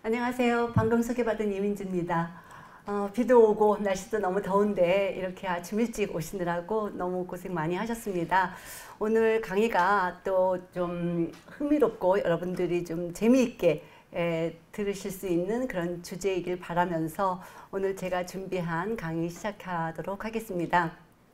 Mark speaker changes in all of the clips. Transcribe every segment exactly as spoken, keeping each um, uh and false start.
Speaker 1: 안녕하세요. 방금 소개받은 이민주입니다. 어, 비도 오고 날씨도 너무 더운데 이렇게 아침 일찍 오시느라고 너무 고생 많이 하셨습니다. 오늘 강의가 또 좀 흥미롭고 여러분들이 좀 재미있게 에, 들으실 수 있는 그런 주제이길 바라면서 오늘 제가 준비한 강의 시작하도록 하겠습니다.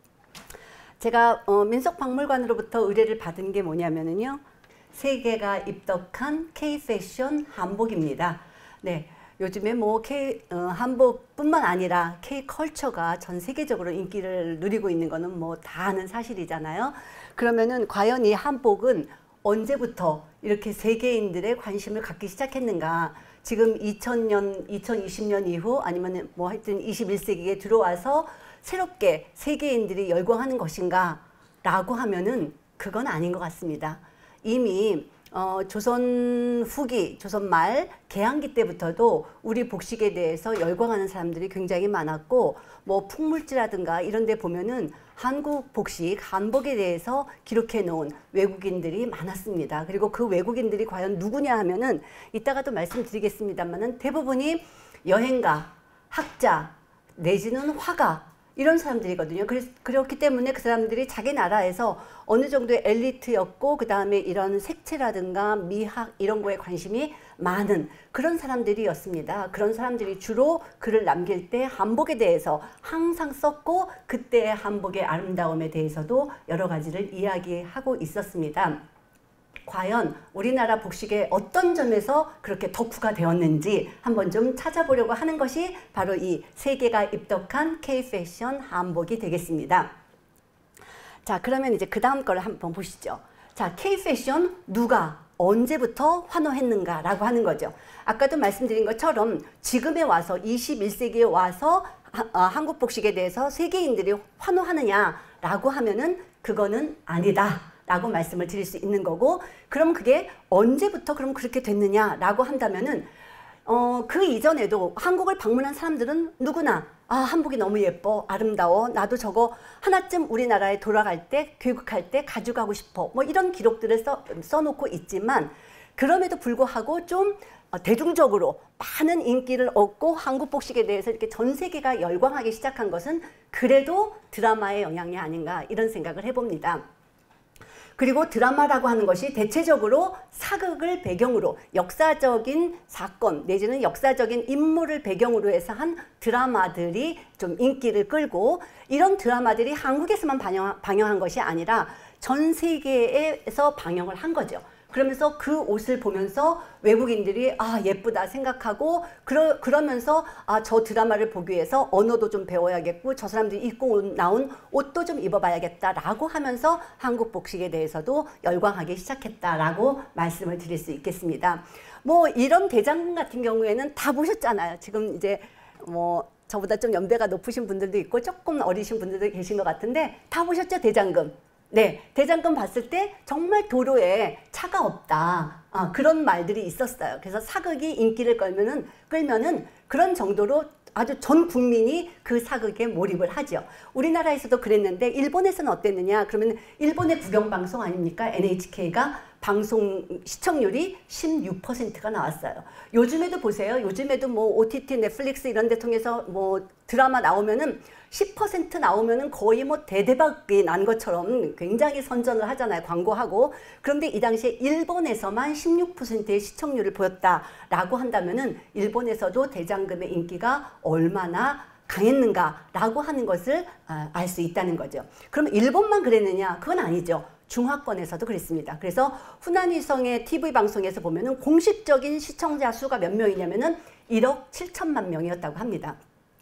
Speaker 1: 제가 어, 민속박물관으로부터 의뢰를 받은 게 뭐냐면요. 세계가 입덕한 K-패션 한복입니다. 네, 요즘에 뭐 K 어, 한복뿐만 아니라 K-컬처가 전 세계적으로 인기를 누리고 있는 거는 뭐 다 아는 사실이잖아요. 그러면은 과연 이 한복은 언제부터 이렇게 세계인들의 관심을 갖기 시작했는가? 지금 이천 년, 이천이십 년 이후 아니면 뭐 하여튼 이십일 세기에 들어와서 새롭게 세계인들이 열광하는 것인가? 라고 하면은 그건 아닌 것 같습니다. 이미 어, 조선 후기, 조선 말 개항기 때부터도 우리 복식에 대해서 열광하는 사람들이 굉장히 많았고 뭐 풍물지라든가 이런 데 보면은 한국 복식, 한복에 대해서 기록해 놓은 외국인들이 많았습니다. 그리고 그 외국인들이 과연 누구냐 하면은 이따가도 말씀드리겠습니다만은 대부분이 여행가, 학자, 내지는 화가 이런 사람들이거든요. 그래서, 그렇기 때문에 그 사람들이 자기 나라에서 어느 정도의 엘리트였고 그 다음에 이런 색채라든가 미학 이런 거에 관심이 많은 그런 사람들이었습니다. 그런 사람들이 주로 글을 남길 때 한복에 대해서 항상 썼고 그때의 한복의 아름다움에 대해서도 여러 가지를 이야기하고 있었습니다. 과연 우리나라 복식의 어떤 점에서 그렇게 덕후가 되었는지 한번 좀 찾아보려고 하는 것이 바로 이 세계가 입덕한 K-패션 한복이 되겠습니다. 자, 그러면 이제 그 다음 거를 한번 보시죠. 자, K-패션 누가 언제부터 환호했는가 라고 하는 거죠. 아까도 말씀드린 것처럼 지금에 와서 이십일 세기에 와서 하, 어, 한국 복식에 대해서 세계인들이 환호하느냐 라고 하면은 그거는 아니다 라고 말씀을 드릴 수 있는 거고, 그럼 그게 언제부터 그럼 그렇게 됐느냐라고 한다면은 어, 그 이전에도 한국을 방문한 사람들은 누구나 아, 한복이 너무 예뻐, 아름다워, 나도 저거 하나쯤 우리나라에 돌아갈 때, 귀국할 때 가져가고 싶어, 뭐 이런 기록들을 써, 써놓고 있지만 그럼에도 불구하고 좀 대중적으로 많은 인기를 얻고 한국 복식에 대해서 이렇게 전 세계가 열광하기 시작한 것은 그래도 드라마의 영향이 아닌가 이런 생각을 해봅니다. 그리고 드라마라고 하는 것이 대체적으로 사극을 배경으로 역사적인 사건 내지는 역사적인 인물을 배경으로 해서 한 드라마들이 좀 인기를 끌고, 이런 드라마들이 한국에서만 방영, 방영한 것이 아니라 전 세계에서 방영을 한 거죠. 그러면서 그 옷을 보면서 외국인들이 아 예쁘다 생각하고 그러, 그러면서 아 저 드라마를 보기 위해서 언어도 좀 배워야겠고 저 사람들이 입고 나온 옷도 좀 입어봐야겠다라고 하면서 한국 복식에 대해서도 열광하기 시작했다라고 말씀을 드릴 수 있겠습니다. 뭐 이런 대장금 같은 경우에는 다 보셨잖아요. 지금 이제 뭐 저보다 좀 연배가 높으신 분들도 있고 조금 어리신 분들도 계신 것 같은데 다 보셨죠, 대장금? 네, 대장금 봤을 때 정말 도로에 차가 없다. 아, 그런 말들이 있었어요. 그래서 사극이 인기를 끌면은, 끌면은 그런 정도로 아주 전 국민이 그 사극에 몰입을 하죠. 우리나라에서도 그랬는데 일본에서는 어땠느냐? 그러면 일본의 국영방송 아닙니까? 엔에이치케이가 방송 시청률이 십육 퍼센트가 나왔어요. 요즘에도 보세요. 요즘에도 뭐 오티티, 넷플릭스 이런 데 통해서 뭐 드라마 나오면은 십 퍼센트 나오면은 거의 뭐 대대박이 난 것처럼 굉장히 선전을 하잖아요. 광고하고. 그런데 이 당시에 일본에서만 십육 퍼센트의 시청률을 보였다라고 한다면은 일본에서도 대장금의 인기가 얼마나 강했는가라고 하는 것을 알 수 있다는 거죠. 그럼 일본만 그랬느냐? 그건 아니죠. 중화권에서도 그랬습니다. 그래서 후난위성의 티비 방송에서 보면은 공식적인 시청자 수가 몇 명이냐면은 일억 칠천만 명이었다고 합니다.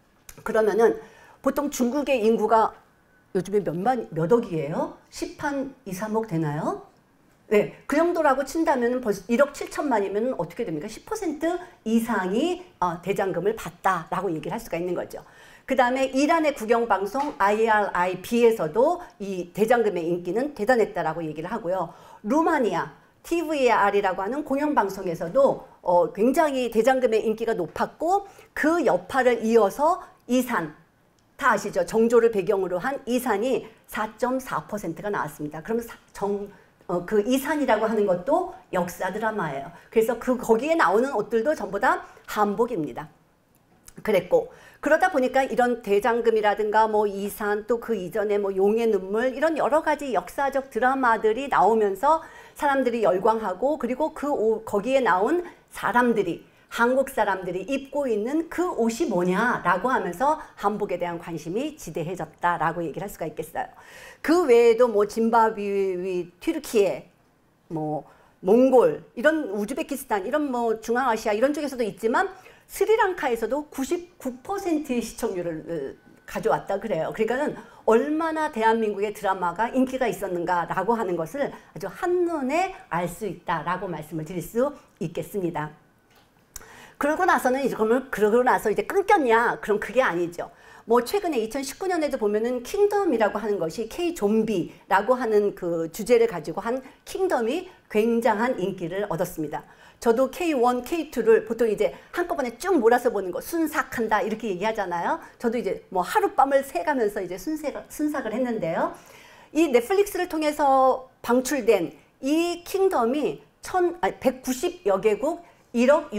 Speaker 1: 그러면은 보통 중국의 인구가 요즘에 몇만, 몇 억이에요? 십한, 이, 삼억 되나요? 네, 그 정도라고 친다면 벌써 일억 칠천만이면 어떻게 됩니까? 십 퍼센트 이상이 어, 대장금을 받다라고 얘기를 할 수가 있는 거죠. 그 다음에 이란의 국영방송 아이알아이비에서도 이 대장금의 인기는 대단했다라고 얘기를 하고요. 루마니아 티브이알이라고 하는 공영방송에서도 어, 굉장히 대장금의 인기가 높았고 그 여파를 이어서 이산, 다 아시죠? 정조를 배경으로 한 이산이 사 점 사 퍼센트가 나왔습니다. 그럼 정, 어, 그 이산이라고 하는 것도 역사 드라마예요. 그래서 그 거기에 나오는 옷들도 전부 다 한복입니다. 그랬고 그러다 보니까 이런 대장금이라든가 뭐 이산 또 그 이전에 뭐 용의 눈물 이런 여러 가지 역사적 드라마들이 나오면서 사람들이 열광하고 그리고 그 옷, 거기에 나온 사람들이 한국 사람들이 입고 있는 그 옷이 뭐냐라고 하면서 한복에 대한 관심이 지대해졌다라고 얘기를 할 수가 있겠어요. 그 외에도 뭐 짐바브웨, 튀르키예, 뭐 몽골, 이런 우즈베키스탄, 이런 뭐 중앙아시아 이런 쪽에서도 있지만 스리랑카에서도 구십구 퍼센트의 시청률을 가져왔다 그래요. 그러니까는 얼마나 대한민국의 드라마가 인기가 있었는가라고 하는 것을 아주 한눈에 알 수 있다라고 말씀을 드릴 수 있겠습니다. 그러고 나서는 이제 그러면 그러고 나서 이제 끊겼냐? 그럼 그게 아니죠. 뭐 최근에 이천십구 년에도 보면은 킹덤이라고 하는 것이 K 좀비라고 하는 그 주제를 가지고 한 킹덤이 굉장한 인기를 얻었습니다. 저도 케이 원, 케이 투를 보통 이제 한꺼번에 쭉 몰아서 보는 거 순삭한다 이렇게 얘기하잖아요. 저도 이제 뭐 하룻밤을 새가면서 이제 순삭, 순삭을 했는데요. 이 넷플릭스를 통해서 방출된 이 킹덤이 천, 아니, 백구십여 개국 일억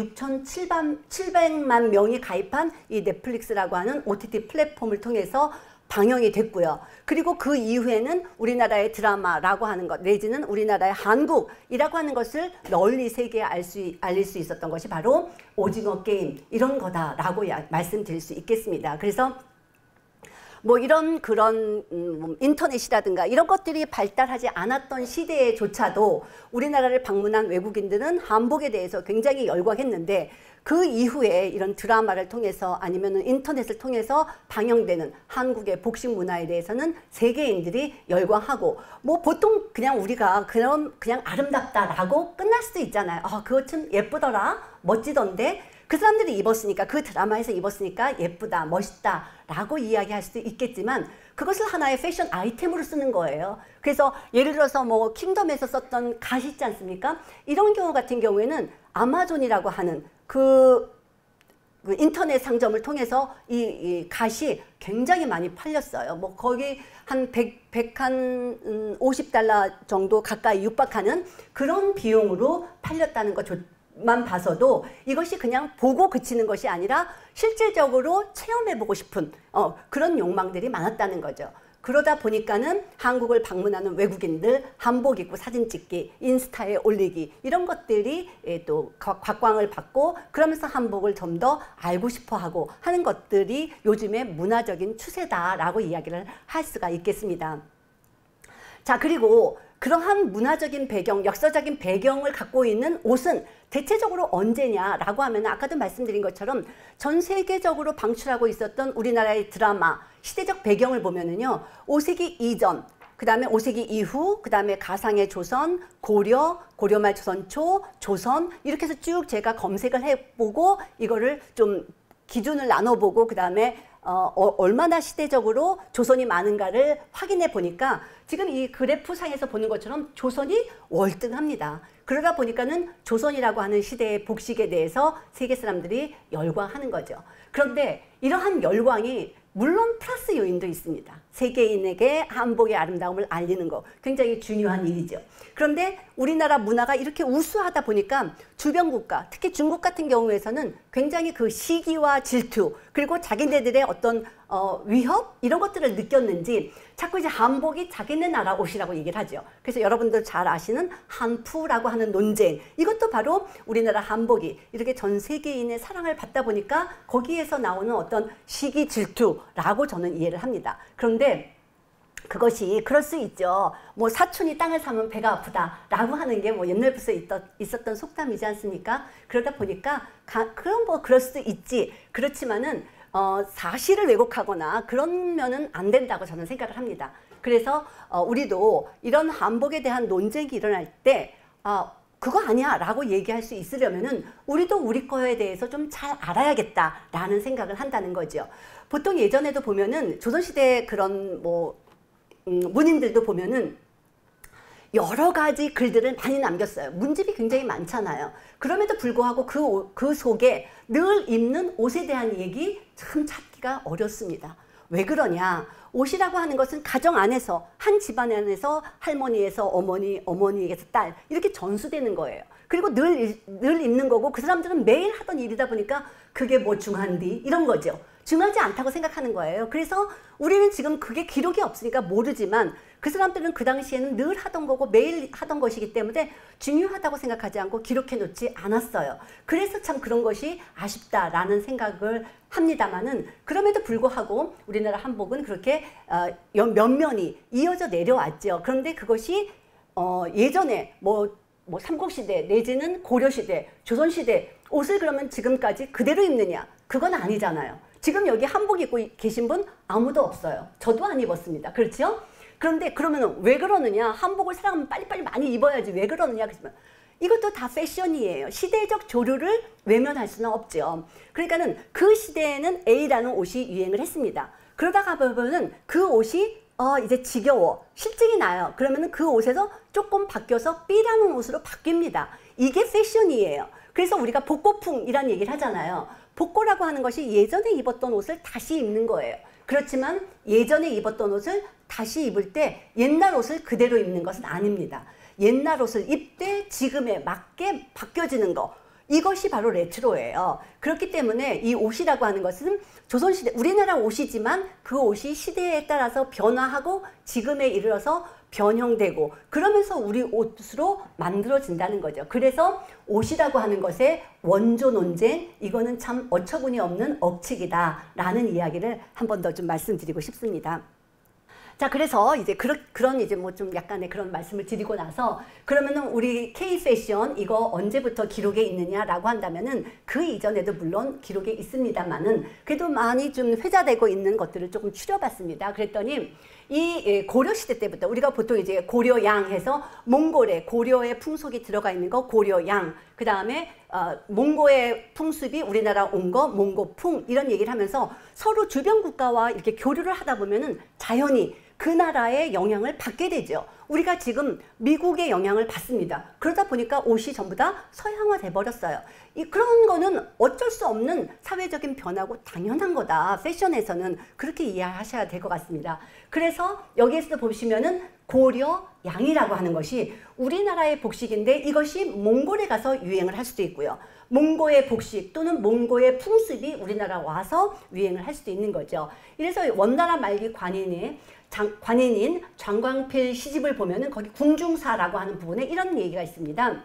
Speaker 1: 육천칠백만 명이 가입한 이 넷플릭스라고 하는 오티티 플랫폼을 통해서 방영이 됐고요. 그리고 그 이후에는 우리나라의 드라마라고 하는 것 내지는 우리나라의 한국이라고 하는 것을 널리 세계에 알 수, 알릴 수 있었던 것이 바로 오징어 게임 이런 거다라고 말씀드릴 수 있겠습니다. 그래서 뭐 이런 그런 음, 인터넷이라든가 이런 것들이 발달하지 않았던 시대에조차도 우리나라를 방문한 외국인들은 한복에 대해서 굉장히 열광했는데 그 이후에 이런 드라마를 통해서 아니면 인터넷을 통해서 방영되는 한국의 복식 문화에 대해서는 세계인들이 열광하고 뭐 보통 그냥 우리가 그런 그냥 아름답다라고 끝날 수도 있잖아요. 아, 그거 참 예쁘더라, 멋지던데 그 사람들이 입었으니까 그 드라마에서 입었으니까 예쁘다, 멋있다 라고 이야기할 수도 있겠지만 그것을 하나의 패션 아이템으로 쓰는 거예요. 그래서 예를 들어서 뭐 킹덤에서 썼던 갓 있지 않습니까? 이런 경우 같은 경우에는 아마존이라고 하는 그, 그 인터넷 상점을 통해서 이, 이 갓이 굉장히 많이 팔렸어요. 뭐 거기 한 백, 백 한 오십 달러 정도 가까이 육박하는 그런 비용으로 팔렸다는 것 만 봐서도 이것이 그냥 보고 그치는 것이 아니라 실질적으로 체험해보고 싶은 어, 그런 욕망들이 많았다는 거죠. 그러다 보니까는 한국을 방문하는 외국인들 한복 입고 사진 찍기, 인스타에 올리기 이런 것들이 예, 또 곽광을 받고 그러면서 한복을 좀 더 알고 싶어하고 하는 것들이 요즘의 문화적인 추세다라고 이야기를 할 수가 있겠습니다. 자, 그리고 그러한 문화적인 배경, 역사적인 배경을 갖고 있는 옷은 대체적으로 언제냐라고 하면 아까도 말씀드린 것처럼 전 세계적으로 방출하고 있었던 우리나라의 드라마, 시대적 배경을 보면은요. 오 세기 이전, 그 다음에 오 세기 이후, 그 다음에 가상의 조선, 고려, 고려말 조선초, 조선 이렇게 해서 쭉 제가 검색을 해보고 이거를 좀 기준을 나눠보고 그 다음에 어, 어, 얼마나 시대적으로 조선이 많은가를 확인해 보니까 지금 이 그래프상에서 보는 것처럼 조선이 월등합니다. 그러다 보니까는 조선이라고 하는 시대의 복식에 대해서 세계 사람들이 열광하는 거죠. 그런데 이러한 열광이 물론 플러스 요인도 있습니다. 세계인에게 한복의 아름다움을 알리는 거 굉장히 중요한 일이죠. 그런데 우리나라 문화가 이렇게 우수하다 보니까 주변 국가, 특히 중국 같은 경우에서는 굉장히 그 시기와 질투 그리고 자기네들의 어떤 어, 위협 이런 것들을 느꼈는지 자꾸 이제 한복이 자기네 나라 옷이라고 얘기를 하죠. 그래서 여러분들 잘 아시는 한푸라고 하는 논쟁 이것도 바로 우리나라 한복이 이렇게 전 세계인의 사랑을 받다 보니까 거기에서 나오는 어떤 시기 질투라고 저는 이해를 합니다. 그런데 그것이 그럴 수 있죠. 뭐 사촌이 땅을 사면 배가 아프다라고 하는 게 뭐 옛날부터 있었던 속담이지 않습니까? 그러다 보니까 가, 그럼 뭐 그럴 수도 있지. 그렇지만은 어, 사실을 왜곡하거나 그러면은 안 된다고 저는 생각을 합니다. 그래서 어, 우리도 이런 한복에 대한 논쟁이 일어날 때 어, 그거 아니야 라고 얘기할 수 있으려면은 우리도 우리 거에 대해서 좀 잘 알아야겠다라는 생각을 한다는 거죠. 보통 예전에도 보면은 조선시대 그런 뭐 음, 문인들도 보면은 여러 가지 글들을 많이 남겼어요. 문집이 굉장히 많잖아요. 그럼에도 불구하고 그, 그 속에 늘 입는 옷에 대한 얘기 참 찾기가 어렵습니다. 왜 그러냐? 옷이라고 하는 것은 가정 안에서 한 집안 안에서 할머니에서 어머니, 어머니에게서 딸 이렇게 전수되는 거예요. 그리고 늘, 늘 입는 거고 그 사람들은 매일 하던 일이다 보니까 그게 뭐 중한디 이런 거죠. 중하지 않다고 생각하는 거예요. 그래서 우리는 지금 그게 기록이 없으니까 모르지만 그 사람들은 그 당시에는 늘 하던 거고 매일 하던 것이기 때문에 중요하다고 생각하지 않고 기록해 놓지 않았어요. 그래서 참 그런 것이 아쉽다라는 생각을 합니다만은 그럼에도 불구하고 우리나라 한복은 그렇게 어, 면면이 이어져 내려왔죠. 그런데 그것이 어, 예전에 뭐, 뭐 삼국시대 내지는 고려시대, 조선시대 옷을 그러면 지금까지 그대로 입느냐? 그건 아니잖아요. 지금 여기 한복 입고 계신 분 아무도 없어요. 저도 안 입었습니다. 그렇죠? 그런데 그러면 왜 그러느냐? 한복을 사람은 빨리빨리 많이 입어야지 왜 그러느냐? 그러면 이것도 다 패션이에요. 시대적 조류를 외면할 수는 없죠. 그러니까는 그 시대에는 A라는 옷이 유행을 했습니다. 그러다가 보면은 그 옷이 어 이제 지겨워. 실증이 나요. 그러면은 그 옷에서 조금 바뀌어서 B라는 옷으로 바뀝니다. 이게 패션이에요. 그래서 우리가 복고풍이라는 얘기를 하잖아요. 복고라고 하는 것이 예전에 입었던 옷을 다시 입는 거예요. 그렇지만 예전에 입었던 옷을 다시 입을 때 옛날 옷을 그대로 입는 것은 아닙니다. 옛날 옷을 입되 지금에 맞게 바뀌어지는 거. 이것이 바로 레트로예요. 그렇기 때문에 이 옷이라고 하는 것은 조선시대, 우리나라 옷이지만 그 옷이 시대에 따라서 변화하고 지금에 이르러서 변형되고 그러면서 우리 옷으로 만들어진다는 거죠. 그래서 옷이라고 하는 것의 원조 논쟁, 이거는 참 어처구니 없는 억측이다 라는 이야기를 한 번 더 좀 말씀드리고 싶습니다. 자, 그래서 이제 그런, 그런 이제 뭐 좀 약간의 그런 말씀을 드리고 나서 그러면은 우리 K-패션 이거 언제부터 기록에 있느냐라고 한다면은 그 이전에도 물론 기록에 있습니다만은 그래도 많이 좀 회자되고 있는 것들을 조금 추려봤습니다. 그랬더니 이 고려시대 때부터 우리가 보통 이제 고려양 해서 몽골의 고려의 풍속이 들어가 있는 거 고려양, 그 다음에 어, 몽고의 풍습이 우리나라 온 거 몽고풍 이런 얘기를 하면서 서로 주변 국가와 이렇게 교류를 하다 보면은 자연히 그 나라의 영향을 받게 되죠. 우리가 지금 미국의 영향을 받습니다. 그러다 보니까 옷이 전부 다 서양화 돼 버렸어요. 이 그런 거는 어쩔 수 없는 사회적인 변화고 당연한 거다. 패션에서는 그렇게 이해하셔야 될 것 같습니다. 그래서 여기에서 보시면은 고려양이라고 하는 것이 우리나라의 복식인데 이것이 몽골에 가서 유행을 할 수도 있고요. 몽고의 복식 또는 몽고의 풍습이 우리나라 와서 유행을 할 수도 있는 거죠. 이래서 원나라 말기 관인의 장, 관인인 장광필 시집을 보면은 거기 궁중사라고 하는 부분에 이런 얘기가 있습니다.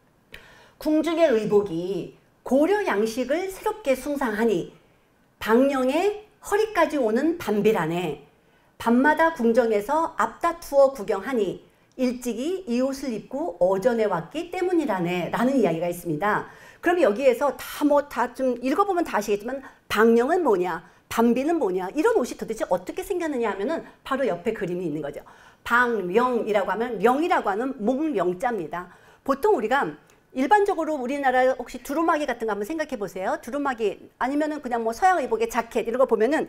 Speaker 1: 궁중의 의복이 고려 양식을 새롭게 숭상하니 방령의 허리까지 오는 밤비라네. 밤마다 궁정에서 앞다투어 구경하니 일찍이 이 옷을 입고 어전해 왔기 때문이라네 라는 이야기가 있습니다. 그럼 여기에서 다 뭐 다 좀 읽어보면 다 아시겠지만 방령은 뭐냐? 밤비는 뭐냐? 이런 옷이 도대체 어떻게 생겼느냐 하면은 바로 옆에 그림이 있는 거죠. 방명이라고 하면 명이라고 하는 목명자입니다. 보통 우리가 일반적으로 우리나라 혹시 두루마기 같은 거 한번 생각해 보세요. 두루마기 아니면은 그냥 뭐 서양 의복의 자켓 이런 거 보면은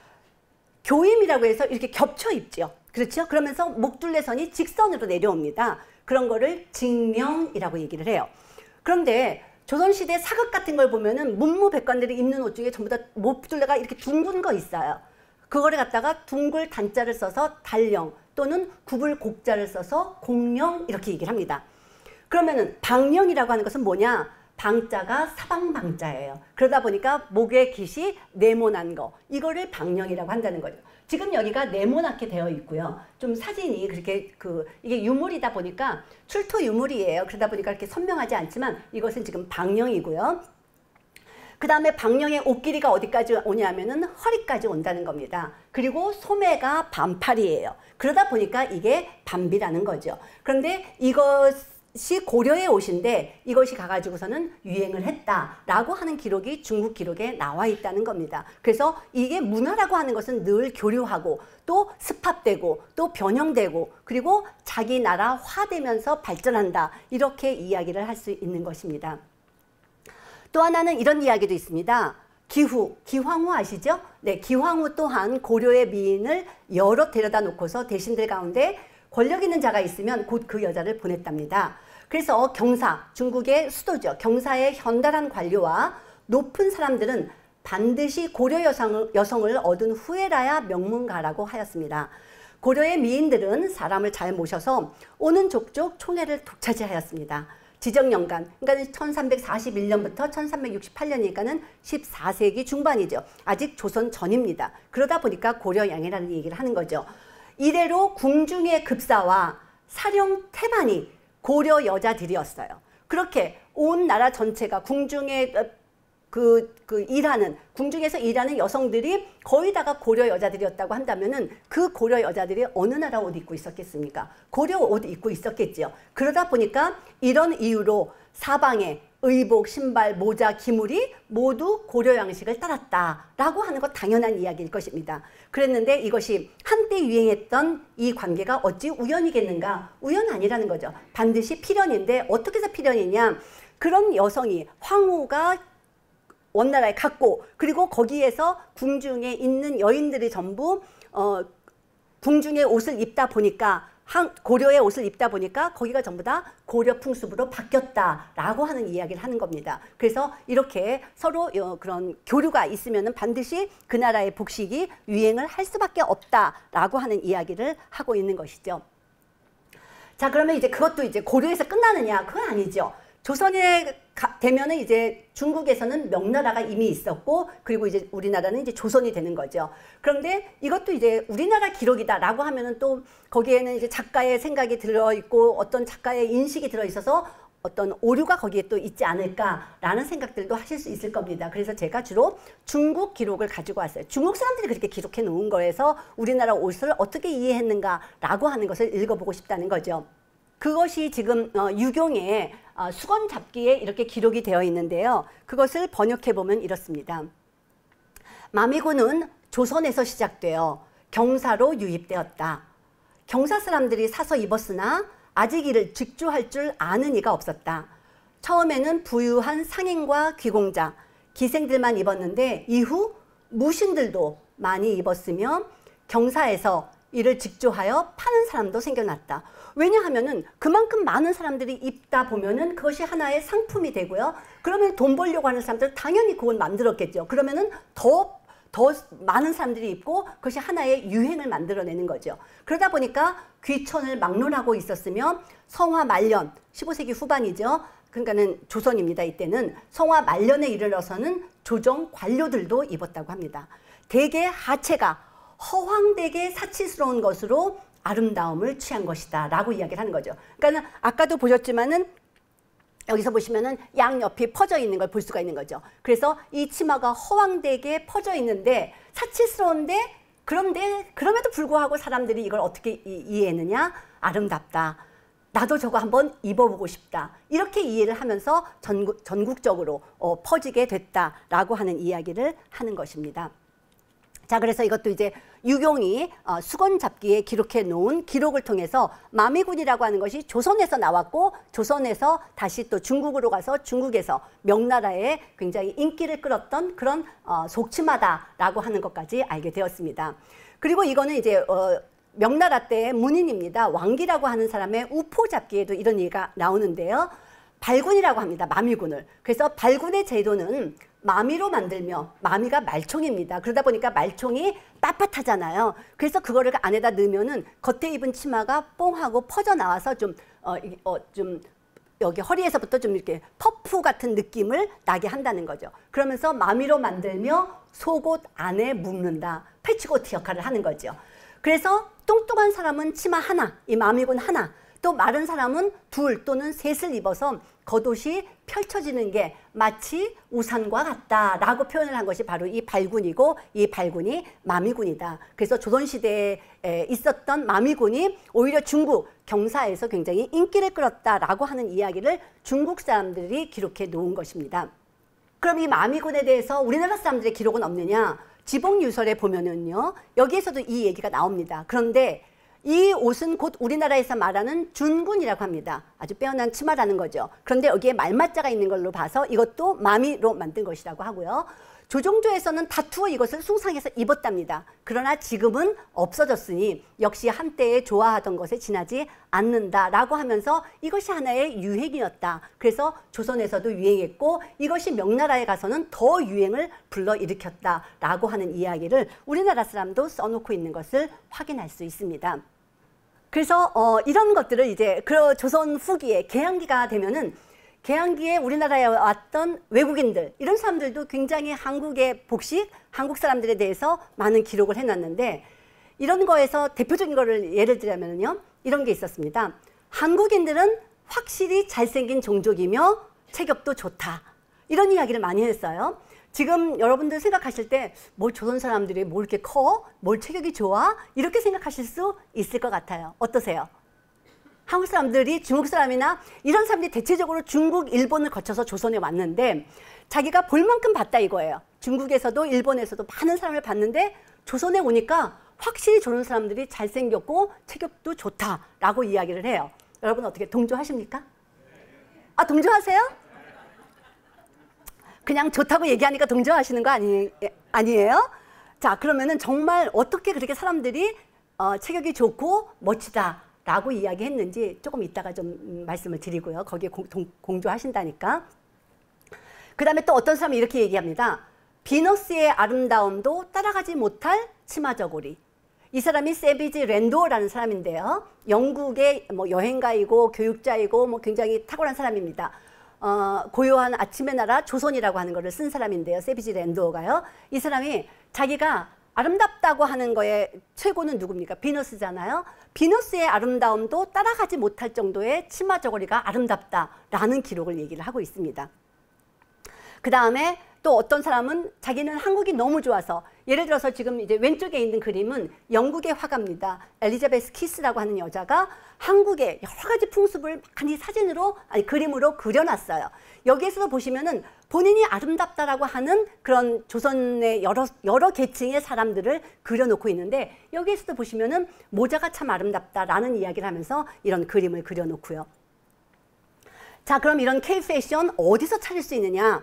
Speaker 1: 교임이라고 해서 이렇게 겹쳐 입죠. 그렇죠? 그러면서 목둘레선이 직선으로 내려옵니다. 그런 거를 직명이라고 얘기를 해요. 그런데 조선시대 사극 같은 걸 보면은 문무백관들이 입는 옷 중에 전부 다 목둘레가 이렇게 둥근 거 있어요. 그거를 갖다가 둥글 단자를 써서 달령 또는 구불 곡자를 써서 공령 이렇게 얘기를 합니다. 그러면은 방령이라고 하는 것은 뭐냐? 방자가 사방방자예요. 그러다 보니까 목에 깃이 네모난 거 이거를 방령이라고 한다는 거죠. 지금 여기가 네모나게 되어 있고요. 좀 사진이 그렇게 그 이게 유물이다 보니까 출토 유물이에요. 그러다 보니까 이렇게 선명하지 않지만 이것은 지금 방령이고요. 그 다음에 방령의 옷 길이가 어디까지 오냐면은 허리까지 온다는 겁니다. 그리고 소매가 반팔이에요. 그러다 보니까 이게 반비라는 거죠. 그런데 이것이 고려의 옷인데 이것이 가가지고서는 유행을 했다라고 하는 기록이 중국 기록에 나와 있다는 겁니다. 그래서 이게 문화라고 하는 것은 늘 교류하고 또 습합되고 또 변형되고 그리고 자기 나라화되면서 발전한다. 이렇게 이야기를 할 수 있는 것입니다. 또 하나는 이런 이야기도 있습니다. 기후, 기황후 아시죠? 네, 기황후 또한 고려의 미인을 여러 데려다 놓고서 대신들 가운데 권력 있는 자가 있으면 곧 그 여자를 보냈답니다. 그래서 경사, 중국의 수도죠. 경사의 현달한 관료와 높은 사람들은 반드시 고려 여성을, 여성을 얻은 후에라야 명문가라고 하였습니다. 고려의 미인들은 사람을 잘 모셔서 오는 족족 총애를 독차지하였습니다. 지정연간, 그러니까 천삼백사십일 년부터 천삼백육십팔 년이니까는 십사 세기 중반이죠. 아직 조선 전입니다. 그러다 보니까 고려양이라는 얘기를 하는 거죠. 이래로 궁중의 급사와 사령 태반이 고려 여자들이었어요. 그렇게 온 나라 전체가 궁중에 그, 그 일하는, 궁중에서 일하는 여성들이 거의 다가 고려 여자들이었다고 한다면은 그 고려 여자들이 어느 나라 옷 입고 있었겠습니까? 고려 옷 입고 있었겠지요. 그러다 보니까 이런 이유로 사방에 의복, 신발, 모자, 기물이 모두 고려 양식을 따랐다라고 하는 것 당연한 이야기일 것입니다. 그랬는데 이것이 한때 유행했던 이 관계가 어찌 우연이겠는가? 우연 아니라는 거죠. 반드시 필연인데 어떻게 해서 필연이냐? 그런 여성이 황후가 원나라에 갔고 그리고 거기에서 궁중에 있는 여인들이 전부 어, 궁중의 옷을 입다 보니까 한, 고려의 옷을 입다 보니까 거기가 전부 다 고려 풍습으로 바뀌었다라고 하는 이야기를 하는 겁니다. 그래서 이렇게 서로 어, 그런 교류가 있으면은 반드시 그 나라의 복식이 유행을 할 수밖에 없다라고 하는 이야기를 하고 있는 것이죠. 자, 그러면 이제 그것도 이제 고려에서 끝나느냐? 그건 아니죠. 조선에 가, 되면은 이제 중국에서는 명나라가 이미 있었고 그리고 이제 우리나라는 이제 조선이 되는 거죠. 그런데 이것도 이제 우리나라 기록이다라고 하면은 또 거기에는 이제 작가의 생각이 들어 있고 어떤 작가의 인식이 들어 있어서 어떤 오류가 거기에 또 있지 않을까라는 생각들도 하실 수 있을 겁니다. 그래서 제가 주로 중국 기록을 가지고 왔어요. 중국 사람들이 그렇게 기록해 놓은 거에서 우리나라 옷을 어떻게 이해했는가라고 하는 것을 읽어보고 싶다는 거죠. 그것이 지금 유경의 수건잡기에 이렇게 기록이 되어 있는데요. 그것을 번역해 보면 이렇습니다. 마미군은 조선에서 시작되어 경사로 유입되었다. 경사 사람들이 사서 입었으나 아직 이를 직조할 줄 아는 이가 없었다. 처음에는 부유한 상인과 귀공자, 기생들만 입었는데 이후 무신들도 많이 입었으며 경사에서 이를 직조하여 파는 사람도 생겨났다. 왜냐하면은 그만큼 많은 사람들이 입다 보면은 그것이 하나의 상품이 되고요. 그러면 돈 벌려고 하는 사람들 당연히 그걸 만들었겠죠. 그러면은 더, 더 많은 사람들이 입고 그것이 하나의 유행을 만들어내는 거죠. 그러다 보니까 귀천을 막론하고 있었으며 성화 말년, 십오 세기 후반이죠. 그러니까는 조선입니다. 이때는 성화 말년에 이르러서는 조정 관료들도 입었다고 합니다. 대개 하체가 허황되게 사치스러운 것으로 아름다움을 취한 것이다 라고 이야기를 하는 거죠. 그러니까 아까도 보셨지만은 여기서 보시면은 양옆이 퍼져 있는 걸 볼 수가 있는 거죠. 그래서 이 치마가 허황되게 퍼져 있는데 사치스러운데 그런데 그럼에도 불구하고 사람들이 이걸 어떻게 이, 이해했느냐? 아름답다. 나도 저거 한번 입어보고 싶다. 이렇게 이해를 하면서 전국, 전국적으로 어, 퍼지게 됐다라고 하는 이야기를 하는 것입니다. 자, 그래서 이것도 이제 유경이 어, 수건잡기에 기록해 놓은 기록을 통해서 마미군이라고 하는 것이 조선에서 나왔고 조선에서 다시 또 중국으로 가서 중국에서 명나라에 굉장히 인기를 끌었던 그런 어, 속치마다라고 하는 것까지 알게 되었습니다. 그리고 이거는 이제 어, 명나라 때의 문인입니다. 왕기라고 하는 사람의 우포잡기에도 이런 얘기가 나오는데요. 발군이라고 합니다. 마미군을. 그래서 발군의 제도는 마미로 만들며 마미가 말총입니다. 그러다 보니까 말총이 빳빳하잖아요. 그래서 그거를 안에다 넣으면은 겉에 입은 치마가 뽕하고 퍼져 나와서 좀, 어, 어, 좀 여기 허리에서부터 좀 이렇게 퍼프 같은 느낌을 나게 한다는 거죠. 그러면서 마미로 만들며 속옷 안에 묻는다. 패치코트 역할을 하는 거죠. 그래서 뚱뚱한 사람은 치마 하나, 이 마미군 하나, 또 마른 사람은 둘 또는 셋을 입어서 겉옷이 펼쳐지는 게 마치 우산과 같다라고 표현을 한 것이 바로 이 발군이고 이 발군이 마미군이다. 그래서 조선시대에 있었던 마미군이 오히려 중국 경사에서 굉장히 인기를 끌었다라고 하는 이야기를 중국 사람들이 기록해 놓은 것입니다. 그럼 이 마미군에 대해서 우리나라 사람들의 기록은 없느냐? 지봉유설에 보면은요, 여기에서도 이 얘기가 나옵니다. 그런데 이 옷은 곧 우리나라에서 말하는 준군이라고 합니다. 아주 빼어난 치마라는 거죠. 그런데 여기에 말맞자가 있는 걸로 봐서 이것도 마미로 만든 것이라고 하고요. 조정조에서는 다투어 이것을 숭상해서 입었답니다. 그러나 지금은 없어졌으니 역시 한때에 좋아하던 것에 지나지 않는다라고 하면서 이것이 하나의 유행이었다. 그래서 조선에서도 유행했고 이것이 명나라에 가서는 더 유행을 불러일으켰다라고 하는 이야기를 우리나라 사람도 써놓고 있는 것을 확인할 수 있습니다. 그래서 어, 이런 것들을 이제 그 조선 후기에 개항기가 되면은 개항기에 우리나라에 왔던 외국인들, 이런 사람들도 굉장히 한국의 복식, 한국 사람들에 대해서 많은 기록을 해놨는데, 이런 거에서 대표적인 거를 예를 들자면요, 이런 게 있었습니다. 한국인들은 확실히 잘생긴 종족이며 체격도 좋다. 이런 이야기를 많이 했어요. 지금 여러분들 생각하실 때 뭘 조선 사람들이 뭐 이렇게 커? 뭘 체격이 좋아? 이렇게 생각하실 수 있을 것 같아요. 어떠세요? 한국 사람들이 중국 사람이나 이런 사람들이 대체적으로 중국, 일본을 거쳐서 조선에 왔는데 자기가 볼 만큼 봤다 이거예요. 중국에서도 일본에서도 많은 사람을 봤는데 조선에 오니까 확실히 조선 사람들이 잘생겼고 체격도 좋다라고 이야기를 해요. 여러분 어떻게 동조하십니까? 아, 동조하세요? 그냥 좋다고 얘기하니까 동조하시는 거 아니, 아니에요? 자, 그러면은 정말 어떻게 그렇게 사람들이 어, 체격이 좋고 멋지다라고 이야기했는지 조금 이따가 좀 말씀을 드리고요. 거기에 공, 동, 공조하신다니까. 그 다음에 또 어떤 사람이 이렇게 얘기합니다. 비너스의 아름다움도 따라가지 못할 치마저고리. 이 사람이 세비지 랜도어라는 사람인데요. 영국의 뭐 여행가이고 교육자이고 뭐 굉장히 탁월한 사람입니다. 어, 고요한 아침의 나라 조선이라고 하는 것을 쓴 사람인데요. 세비지 랜도어가요. 이 사람이 자기가 아름답다고 하는 거에 최고는 누굽니까? 비너스잖아요. 비너스의 아름다움도 따라가지 못할 정도의 치마 저고리가 아름답다라는 기록을 얘기를 하고 있습니다. 그 다음에 또 어떤 사람은 자기는 한국이 너무 좋아서, 예를 들어서 지금 이제 왼쪽에 있는 그림은 영국의 화가입니다. 엘리자베스 키스라고 하는 여자가 한국의 여러 가지 풍습을 많이 사진으로, 아니 그림으로 그려놨어요. 여기에서도 보시면은 본인이 아름답다라고 하는 그런 조선의 여러, 여러 계층의 사람들을 그려놓고 있는데, 여기에서도 보시면은 모자가 참 아름답다라는 이야기를 하면서 이런 그림을 그려놓고요. 자, 그럼 이런 K 패션 어디서 찾을 수 있느냐?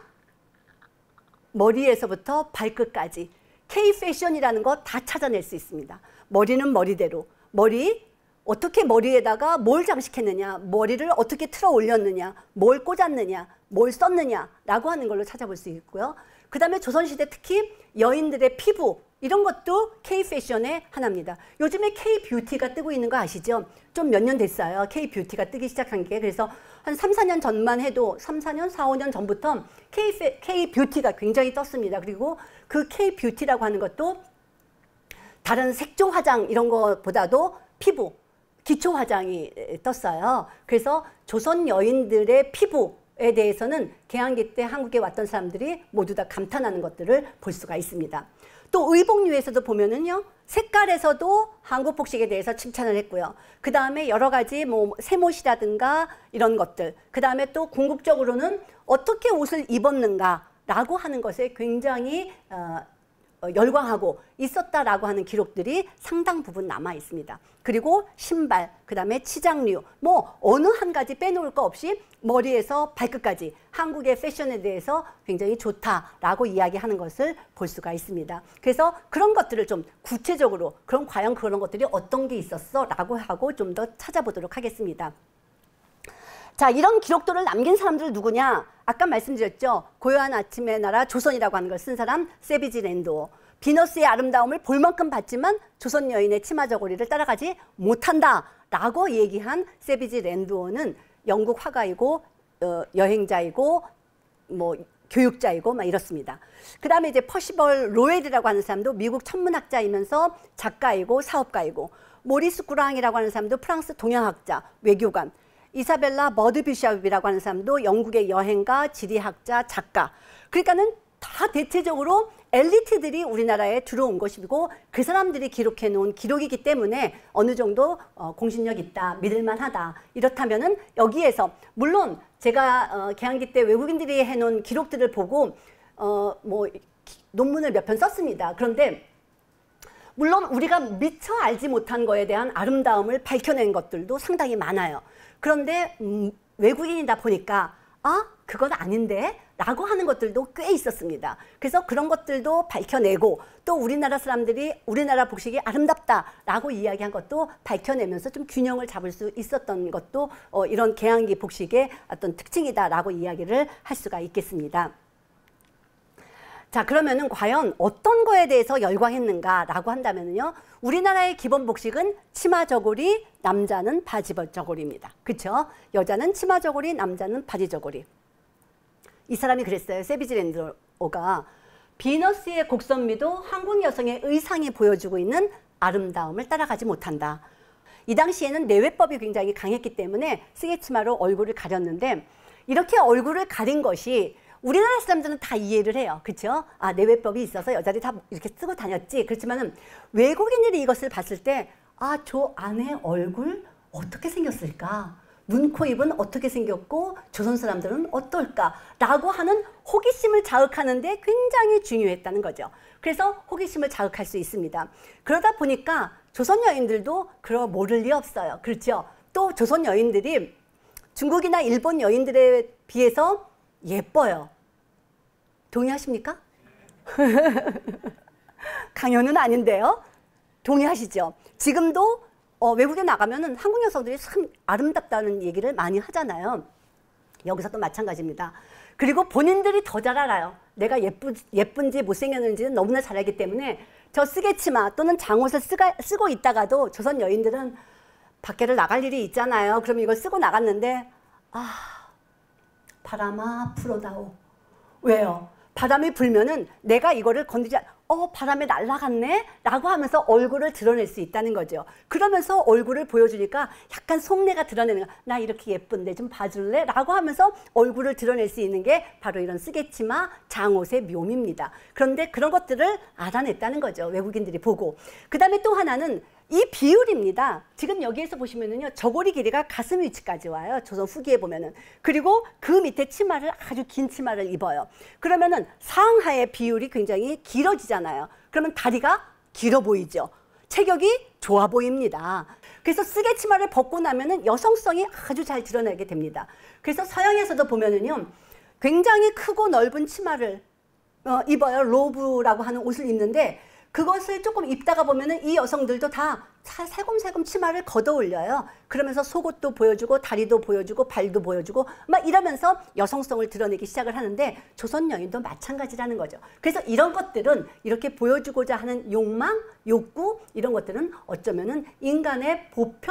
Speaker 1: 머리에서부터 발끝까지 K 패션이라는 거 다 찾아낼 수 있습니다. 머리는 머리대로, 머리 어떻게 머리에다가 뭘 장식했느냐, 머리를 어떻게 틀어 올렸느냐, 뭘 꽂았느냐, 뭘 썼느냐라고 하는 걸로 찾아볼 수 있고요. 그 다음에 조선시대 특히 여인들의 피부, 이런 것도 K 패션의 하나입니다. 요즘에 K 뷰티가 뜨고 있는 거 아시죠? 좀 몇 년 됐어요. K 뷰티가 뜨기 시작한 게. 그래서 한 삼, 사 년 전만 해도 삼, 사 년, 사, 오 년 전부터 K, K 뷰티가 굉장히 떴습니다. 그리고 그 K 뷰티라고 하는 것도 다른 색조 화장 이런 것보다도 피부, 기초 화장이 떴어요. 그래서 조선 여인들의 피부에 대해서는 개항기 때 한국에 왔던 사람들이 모두 다 감탄하는 것들을 볼 수가 있습니다. 또 의복류에서도 보면은요, 색깔에서도 한국 복식에 대해서 칭찬을 했고요. 그 다음에 여러 가지 뭐 세못이라든가 이런 것들, 그 다음에 또 궁극적으로는 어떻게 옷을 입었는가라고 하는 것에 굉장히 어, 어, 열광하고 있었다라고 하는 기록들이 상당 부분 남아 있습니다. 그리고 신발, 그 다음에 치장류, 뭐 어느 한 가지 빼놓을 거 없이 머리에서 발끝까지 한국의 패션에 대해서 굉장히 좋다라고 이야기하는 것을 볼 수가 있습니다. 그래서 그런 것들을 좀 구체적으로, 그럼 과연 그런 것들이 어떤 게 있었어? 라고 하고 좀 더 찾아보도록 하겠습니다. 자, 이런 기록들을 남긴 사람들은 누구냐? 아까 말씀드렸죠. 고요한 아침의 나라 조선이라고 하는 걸 쓴 사람 세비지 랜도어. 비너스의 아름다움을 볼 만큼 봤지만 조선 여인의 치마 저고리를 따라가지 못한다라고 얘기한 세비지 랜도어는 영국 화가이고 어, 여행자이고 뭐 교육자이고 막 이렇습니다. 그 다음에 이제 퍼시벌 로웰이라고 하는 사람도 미국 천문학자이면서 작가이고 사업가이고, 모리스 구랑이라고 하는 사람도 프랑스 동양학자, 외교관, 이사벨라 머드비샵이라고 하는 사람도 영국의 여행가, 지리학자, 작가. 그러니까는 다 대체적으로 엘리트들이 우리나라에 들어온 것이고 그 사람들이 기록해 놓은 기록이기 때문에 어느 정도 어, 공신력 있다, 믿을만하다. 이렇다면은 여기에서 물론 제가 어, 개항기 때 외국인들이 해놓은 기록들을 보고 어, 뭐 논문을 몇 편 썼습니다. 그런데 물론 우리가 미처 알지 못한 거에 대한 아름다움을 밝혀낸 것들도 상당히 많아요. 그런데 음, 외국인이다 보니까 아, 그건 아닌데? 라고 하는 것들도 꽤 있었습니다. 그래서 그런 것들도 밝혀내고 또 우리나라 사람들이 우리나라 복식이 아름답다라고 이야기한 것도 밝혀내면서 좀 균형을 잡을 수 있었던 것도 어, 이런 개항기 복식의 어떤 특징이다라고 이야기를 할 수가 있겠습니다. 자, 그러면은 과연 어떤 거에 대해서 열광했는가라고 한다면요, 우리나라의 기본 복식은 치마 저고리, 남자는 바지 저고리입니다. 그렇죠? 여자는 치마 저고리, 남자는 바지 저고리. 이 사람이 그랬어요. 세비지 랜드로가 비너스의 곡선미도 한국 여성의 의상이 보여주고 있는 아름다움을 따라가지 못한다. 이 당시에는 내외법이 굉장히 강했기 때문에 쓰개치마로 얼굴을 가렸는데, 이렇게 얼굴을 가린 것이 우리나라 사람들은 다 이해를 해요. 그렇죠? 아, 내외법이 있어서 여자들이 다 이렇게 쓰고 다녔지. 그렇지만은 외국인들이 이것을 봤을 때, 아, 저 안에 얼굴 어떻게 생겼을까? 눈, 코, 입은 어떻게 생겼고 조선 사람들은 어떨까? 라고 하는 호기심을 자극하는 데 굉장히 중요했다는 거죠. 그래서 호기심을 자극할 수 있습니다. 그러다 보니까 조선 여인들도 그러 모를 리 없어요. 그렇죠? 또 조선 여인들이 중국이나 일본 여인들에 비해서 예뻐요. 동의하십니까? 강요는 아닌데요. 동의하시죠? 지금도 어, 외국에 나가면은 한국 여성들이 참 아름답다는 얘기를 많이 하잖아요. 여기서도 마찬가지입니다. 그리고 본인들이 더 잘 알아요. 내가 예쁘, 예쁜지 못생겼는지는 너무나 잘 알기 때문에 저 쓰개치마 또는 장옷을 쓰가, 쓰고 있다가도 조선 여인들은 밖에를 나갈 일이 있잖아요. 그럼 이걸 쓰고 나갔는데, 아, 바람아 불어다오. 왜요? 바람이 불면은 내가 이거를 건드리지, 어, 바람에 날아갔네? 라고 하면서 얼굴을 드러낼 수 있다는 거죠. 그러면서 얼굴을 보여주니까 약간 속내가 드러내는 거야. 나 이렇게 예쁜데 좀 봐줄래? 라고 하면서 얼굴을 드러낼 수 있는 게 바로 이런 쓰개치마, 장옷의 묘미입니다. 그런데 그런 것들을 알아냈다는 거죠. 외국인들이 보고. 그 다음에 또 하나는 이 비율입니다. 지금 여기에서 보시면은요, 저고리 길이가 가슴 위치까지 와요. 조선 후기에 보면은. 그리고 그 밑에 치마를, 아주 긴 치마를 입어요. 그러면은 상하의 비율이 굉장히 길어지잖아요. 그러면 다리가 길어 보이죠. 체격이 좋아 보입니다. 그래서 쓰개치마를 벗고 나면은 여성성이 아주 잘 드러나게 됩니다. 그래서 서양에서도 보면은요, 굉장히 크고 넓은 치마를 어, 입어요. 로브라고 하는 옷을 입는데, 그것을 조금 입다가 보면은 이 여성들도 다 살금살금 치마를 걷어 올려요. 그러면서 속옷도 보여주고 다리도 보여주고 발도 보여주고 막 이러면서 여성성을 드러내기 시작을 하는데, 조선 여인도 마찬가지라는 거죠. 그래서 이런 것들은, 이렇게 보여주고자 하는 욕망, 욕구, 이런 것들은 어쩌면은 인간의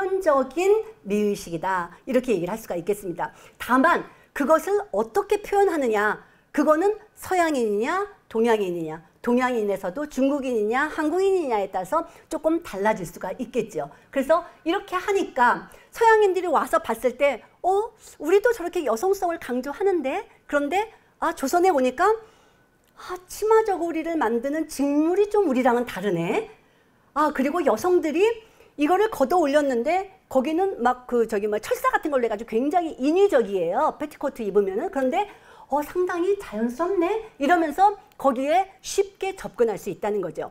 Speaker 1: 보편적인 미의식이다, 이렇게 얘기를 할 수가 있겠습니다. 다만 그것을 어떻게 표현하느냐, 그거는 서양인이냐 동양인이냐, 동양인에서도 중국인이냐 한국인이냐에 따라서 조금 달라질 수가 있겠죠. 그래서 이렇게 하니까 서양인들이 와서 봤을 때, 어, 우리도 저렇게 여성성을 강조하는데, 그런데 아, 조선에 오니까 아, 치마 저고리를 만드는 직물이 좀 우리랑은 다르네. 아, 그리고 여성들이 이거를 걷어 올렸는데 거기는 막 그 저기 뭐 철사 같은 걸로 해가지고 굉장히 인위적이에요. 패티코트 입으면은. 그런데 어, 상당히 자연스럽네? 이러면서 거기에 쉽게 접근할 수 있다는 거죠.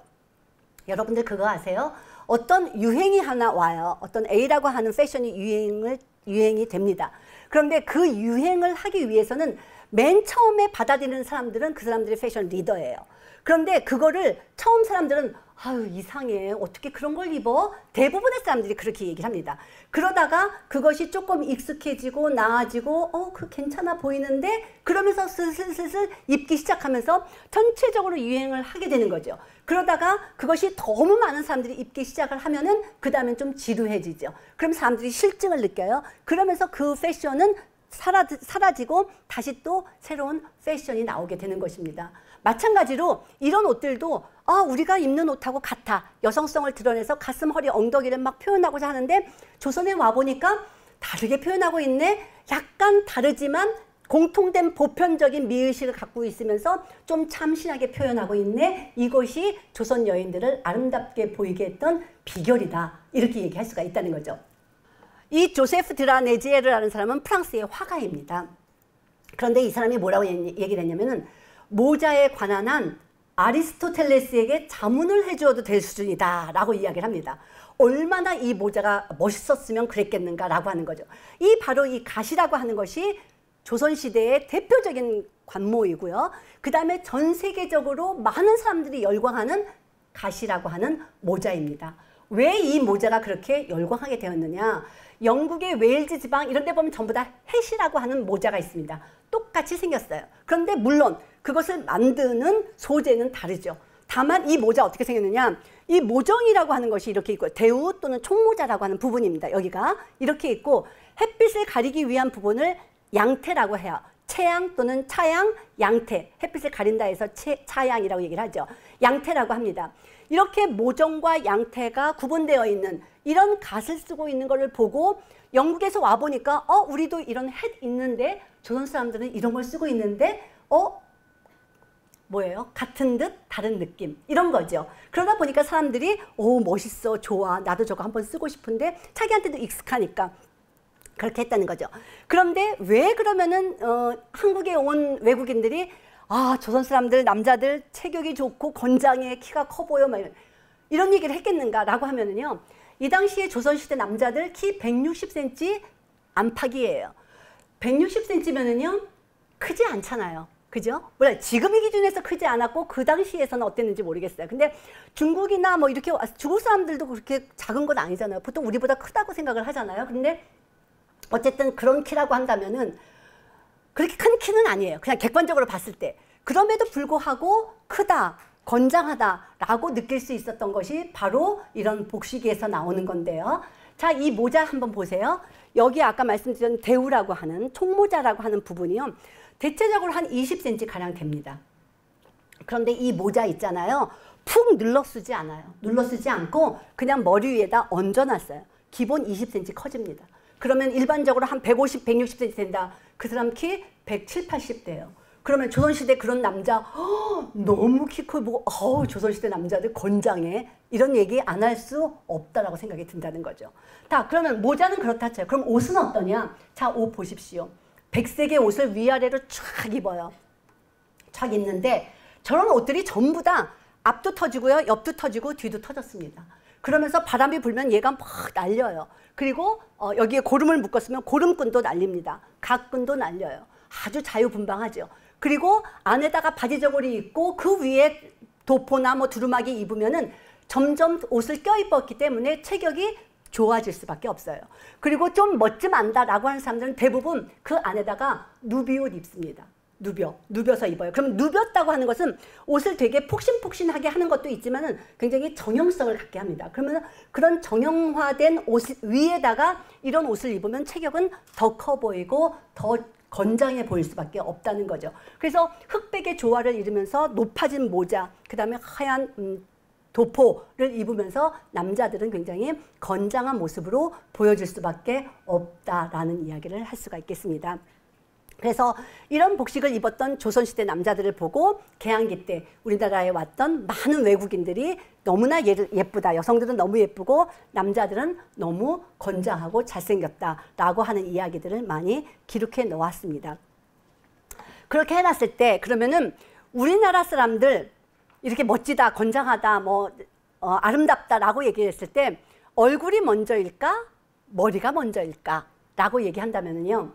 Speaker 1: 여러분들 그거 아세요? 어떤 유행이 하나 와요. 어떤 A라고 하는 패션이 유행을, 유행이 됩니다. 그런데 그 유행을 하기 위해서는 맨 처음에 받아들이는 사람들은 그 사람들이 패션 리더예요. 그런데 그거를 처음 사람들은 아유, 이상해, 어떻게 그런 걸 입어? 대부분의 사람들이 그렇게 얘기를 합니다. 그러다가 그것이 조금 익숙해지고 나아지고 어, 그 괜찮아 보이는데, 그러면서 슬슬슬슬 입기 시작하면서 전체적으로 유행을 하게 되는 거죠. 그러다가 그것이 너무 많은 사람들이 입기 시작을 하면은 그 다음엔 좀 지루해지죠. 그럼 사람들이 실증을 느껴요. 그러면서 그 패션은 사라지, 사라지고 다시 또 새로운 패션이 나오게 되는 것입니다. 마찬가지로 이런 옷들도 아, 우리가 입는 옷하고 같아. 여성성을 드러내서 가슴, 허리, 엉덩이를 막 표현하고자 하는데, 조선에 와보니까 다르게 표현하고 있네. 약간 다르지만 공통된 보편적인 미의식을 갖고 있으면서 좀 참신하게 표현하고 있네. 이것이 조선 여인들을 아름답게 보이게 했던 비결이다, 이렇게 얘기할 수가 있다는 거죠. 이 조세프 드라네지에르라는 사람은 프랑스의 화가입니다. 그런데 이 사람이 뭐라고 얘기를 했냐면은, 모자에 관한 한 아리스토텔레스에게 자문을 해주어도 될 수준이다 라고 이야기를 합니다. 얼마나 이 모자가 멋있었으면 그랬겠는가 라고 하는 거죠. 이 바로 이 갓이라고 하는 것이 조선시대의 대표적인 관모이고요. 그 다음에 전 세계적으로 많은 사람들이 열광하는 갓이라고 하는 모자입니다. 왜 이 모자가 그렇게 열광하게 되었느냐? 영국의 웨일즈 지방 이런 데 보면 전부 다 햇이라고 하는 모자가 있습니다. 똑같이 생겼어요. 그런데 물론 그것을 만드는 소재는 다르죠. 다만 이 모자 어떻게 생겼느냐, 이 모정이라고 하는 것이 이렇게 있고, 대우 또는 총모자라고 하는 부분입니다. 여기가 이렇게 있고, 햇빛을 가리기 위한 부분을 양태라고 해요. 채양 또는 차양, 양태, 햇빛을 가린다 해서 채, 차양이라고 얘기를 하죠. 양태라고 합니다. 이렇게 모정과 양태가 구분되어 있는 이런 갓을 쓰고 있는 것을 보고 영국에서 와보니까 어 우리도 이런 햇 있는데 조선 사람들은 이런 걸 쓰고 있는데 어 뭐예요? 같은 듯 다른 느낌, 이런 거죠. 그러다 보니까 사람들이 오 멋있어, 좋아, 나도 저거 한번 쓰고 싶은데 자기한테도 익숙하니까 그렇게 했다는 거죠. 그런데 왜 그러면은 어, 한국에 온 외국인들이 아 조선 사람들 남자들 체격이 좋고 건장해, 키가 커 보여, 막 이런 얘기를 했겠는가라고 하면은요, 이 당시에 조선시대 남자들 키 백육십 센티미터 안팎이에요. 백육십 센티미터면은요 크지 않잖아요. 그죠? 몰라요. 지금의 기준에서 크지 않았고 그 당시에서는 어땠는지 모르겠어요. 근데 중국이나 뭐 이렇게 중국 사람들도 그렇게 작은 건 아니잖아요. 보통 우리보다 크다고 생각을 하잖아요. 근데 어쨌든 그런 키라고 한다면은 그렇게 큰 키는 아니에요. 그냥 객관적으로 봤을 때. 그럼에도 불구하고 크다, 건장하다라고 느낄 수 있었던 것이 바로 이런 복식에서 나오는 건데요. 자, 이 모자 한번 보세요. 여기 아까 말씀드린 대우라고 하는 총모자라고 하는 부분이요. 대체적으로 한 이십 센티미터 가량 됩니다. 그런데 이 모자 있잖아요. 푹 눌러 쓰지 않아요. 눌러 쓰지 않고 그냥 머리 위에다 얹어놨어요. 기본 이십 센티미터 커집니다. 그러면 일반적으로 한 백오십, 백육십 센티미터 된다. 그 사람 키 백칠십, 팔십 돼요. 그러면 조선시대 그런 남자 허, 너무 키 크고 어우 조선시대 남자들 건장해, 이런 얘기 안 할 수 없다라고 생각이 든다는 거죠. 자, 그러면 모자는 그렇다 쳐요. 그럼 옷은 어떠냐? 자, 옷 보십시오. 백색의 옷을 위아래로 쫙 입어요. 쫙 입는데 저런 옷들이 전부 다 앞도 터지고요, 옆도 터지고 뒤도 터졌습니다. 그러면서 바람이 불면 얘가 막 날려요. 그리고 어, 여기에 고름을 묶었으면 고름끈도 날립니다. 각끈도 날려요. 아주 자유분방하죠. 그리고 안에다가 바지 저고리 입고 그 위에 도포나 뭐 두루마기 입으면은 점점 옷을 껴입었기 때문에 체격이 좋아질 수밖에 없어요. 그리고 좀 멋짐 안다라고 하는 사람들은 대부분 그 안에다가 누비옷 입습니다. 누벼, 누벼서 입어요. 그럼 누볐다고 하는 것은 옷을 되게 폭신폭신하게 하는 것도 있지만은 굉장히 정형성을 갖게 합니다. 그러면 그런 정형화된 옷 위에다가 이런 옷을 입으면 체격은 더 커 보이고 더 건장해 보일 수밖에 없다는 거죠. 그래서 흑백의 조화를 이루면서 높아진 모자, 그 다음에 하얀 음, 도포를 입으면서 남자들은 굉장히 건장한 모습으로 보여줄 수밖에 없다라는 이야기를 할 수가 있겠습니다. 그래서 이런 복식을 입었던 조선시대 남자들을 보고 개항기 때 우리나라에 왔던 많은 외국인들이 너무나 예쁘다, 여성들은 너무 예쁘고 남자들은 너무 건장하고 잘생겼다라고 하는 이야기들을 많이 기록해 놓았습니다. 그렇게 해놨을 때 그러면은 우리나라 사람들 이렇게 멋지다, 건장하다, 뭐 어, 아름답다라고 얘기했을 때 얼굴이 먼저일까, 머리가 먼저일까 라고 얘기한다면요,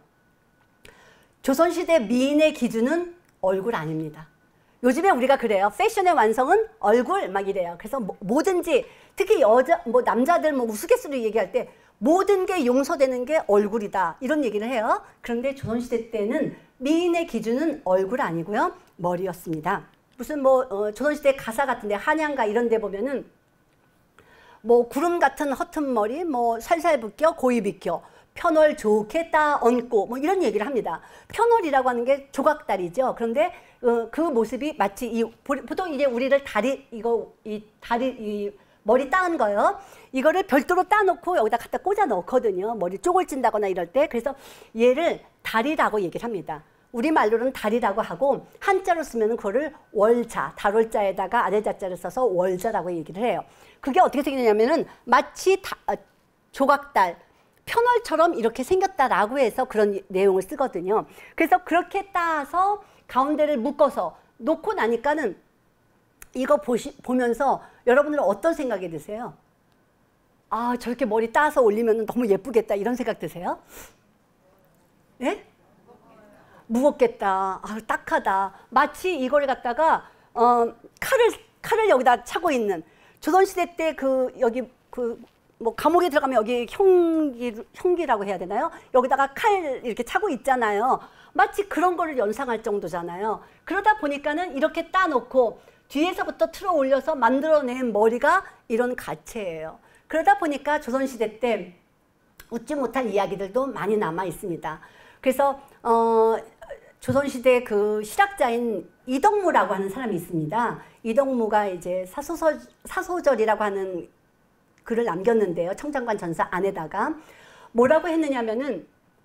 Speaker 1: 조선시대 미인의 기준은 얼굴 아닙니다. 요즘에 우리가 그래요. 패션의 완성은 얼굴 막 이래요. 그래서 뭐, 뭐든지 특히 여자, 뭐 남자들 뭐 우스갯소리로 얘기할 때 모든 게 용서되는 게 얼굴이다 이런 얘기를 해요. 그런데 조선시대 때는 미인의 기준은 얼굴 아니고요, 머리였습니다. 무슨 뭐 어, 조선시대 가사 같은데 한양가 이런 데 보면은 뭐 구름 같은 허튼 머리, 뭐 살살 붓겨 고이 비켜, 편월 좋게 따 얹고 뭐 이런 얘기를 합니다. 편월이라고 하는 게 조각다리죠. 그런데 어, 그 모습이 마치 이 보통 이제 우리를 다리 이거 이 다리 이 머리 따은 거요. 이거를 별도로 따놓고 여기다 갖다 꽂아 넣거든요. 머리 쪼글 찐다거나 이럴 때. 그래서 얘를 다리라고 얘기를 합니다. 우리말로는 다리라고 하고 한자로 쓰면 그거를 월자, 달월자에다가 아래자자를 써서 월자라고 얘기를 해요. 그게 어떻게 생겼냐면은 마치 다, 어, 조각달, 편월처럼 이렇게 생겼다라고 해서 그런 내용을 쓰거든요. 그래서 그렇게 따서 가운데를 묶어서 놓고 나니까는 이거 보시, 보면서 여러분들은 어떤 생각이 드세요? 아, 저렇게 머리 따서 올리면 너무 예쁘겠다 이런 생각 드세요? 예? 무겁겠다. 아, 딱하다. 마치 이걸 갖다가 어, 칼을 칼을 여기다 차고 있는 조선시대 때 그 여기 그 뭐 감옥에 들어가면 여기 흉기, 흉기라고 해야 되나요? 여기다가 칼 이렇게 차고 있잖아요. 마치 그런 거를 연상할 정도잖아요. 그러다 보니까는 이렇게 따놓고 뒤에서부터 틀어 올려서 만들어낸 머리가 이런 가채예요. 그러다 보니까 조선시대 때 웃지 못할 이야기들도 많이 남아 있습니다. 그래서 어, 조선시대 그 실학자인 이덕무라고 하는 사람이 있습니다. 이덕무가 이제 사소설, 사소절이라고 하는 글을 남겼는데요. 청장관 전사 안에다가 뭐라고 했느냐면은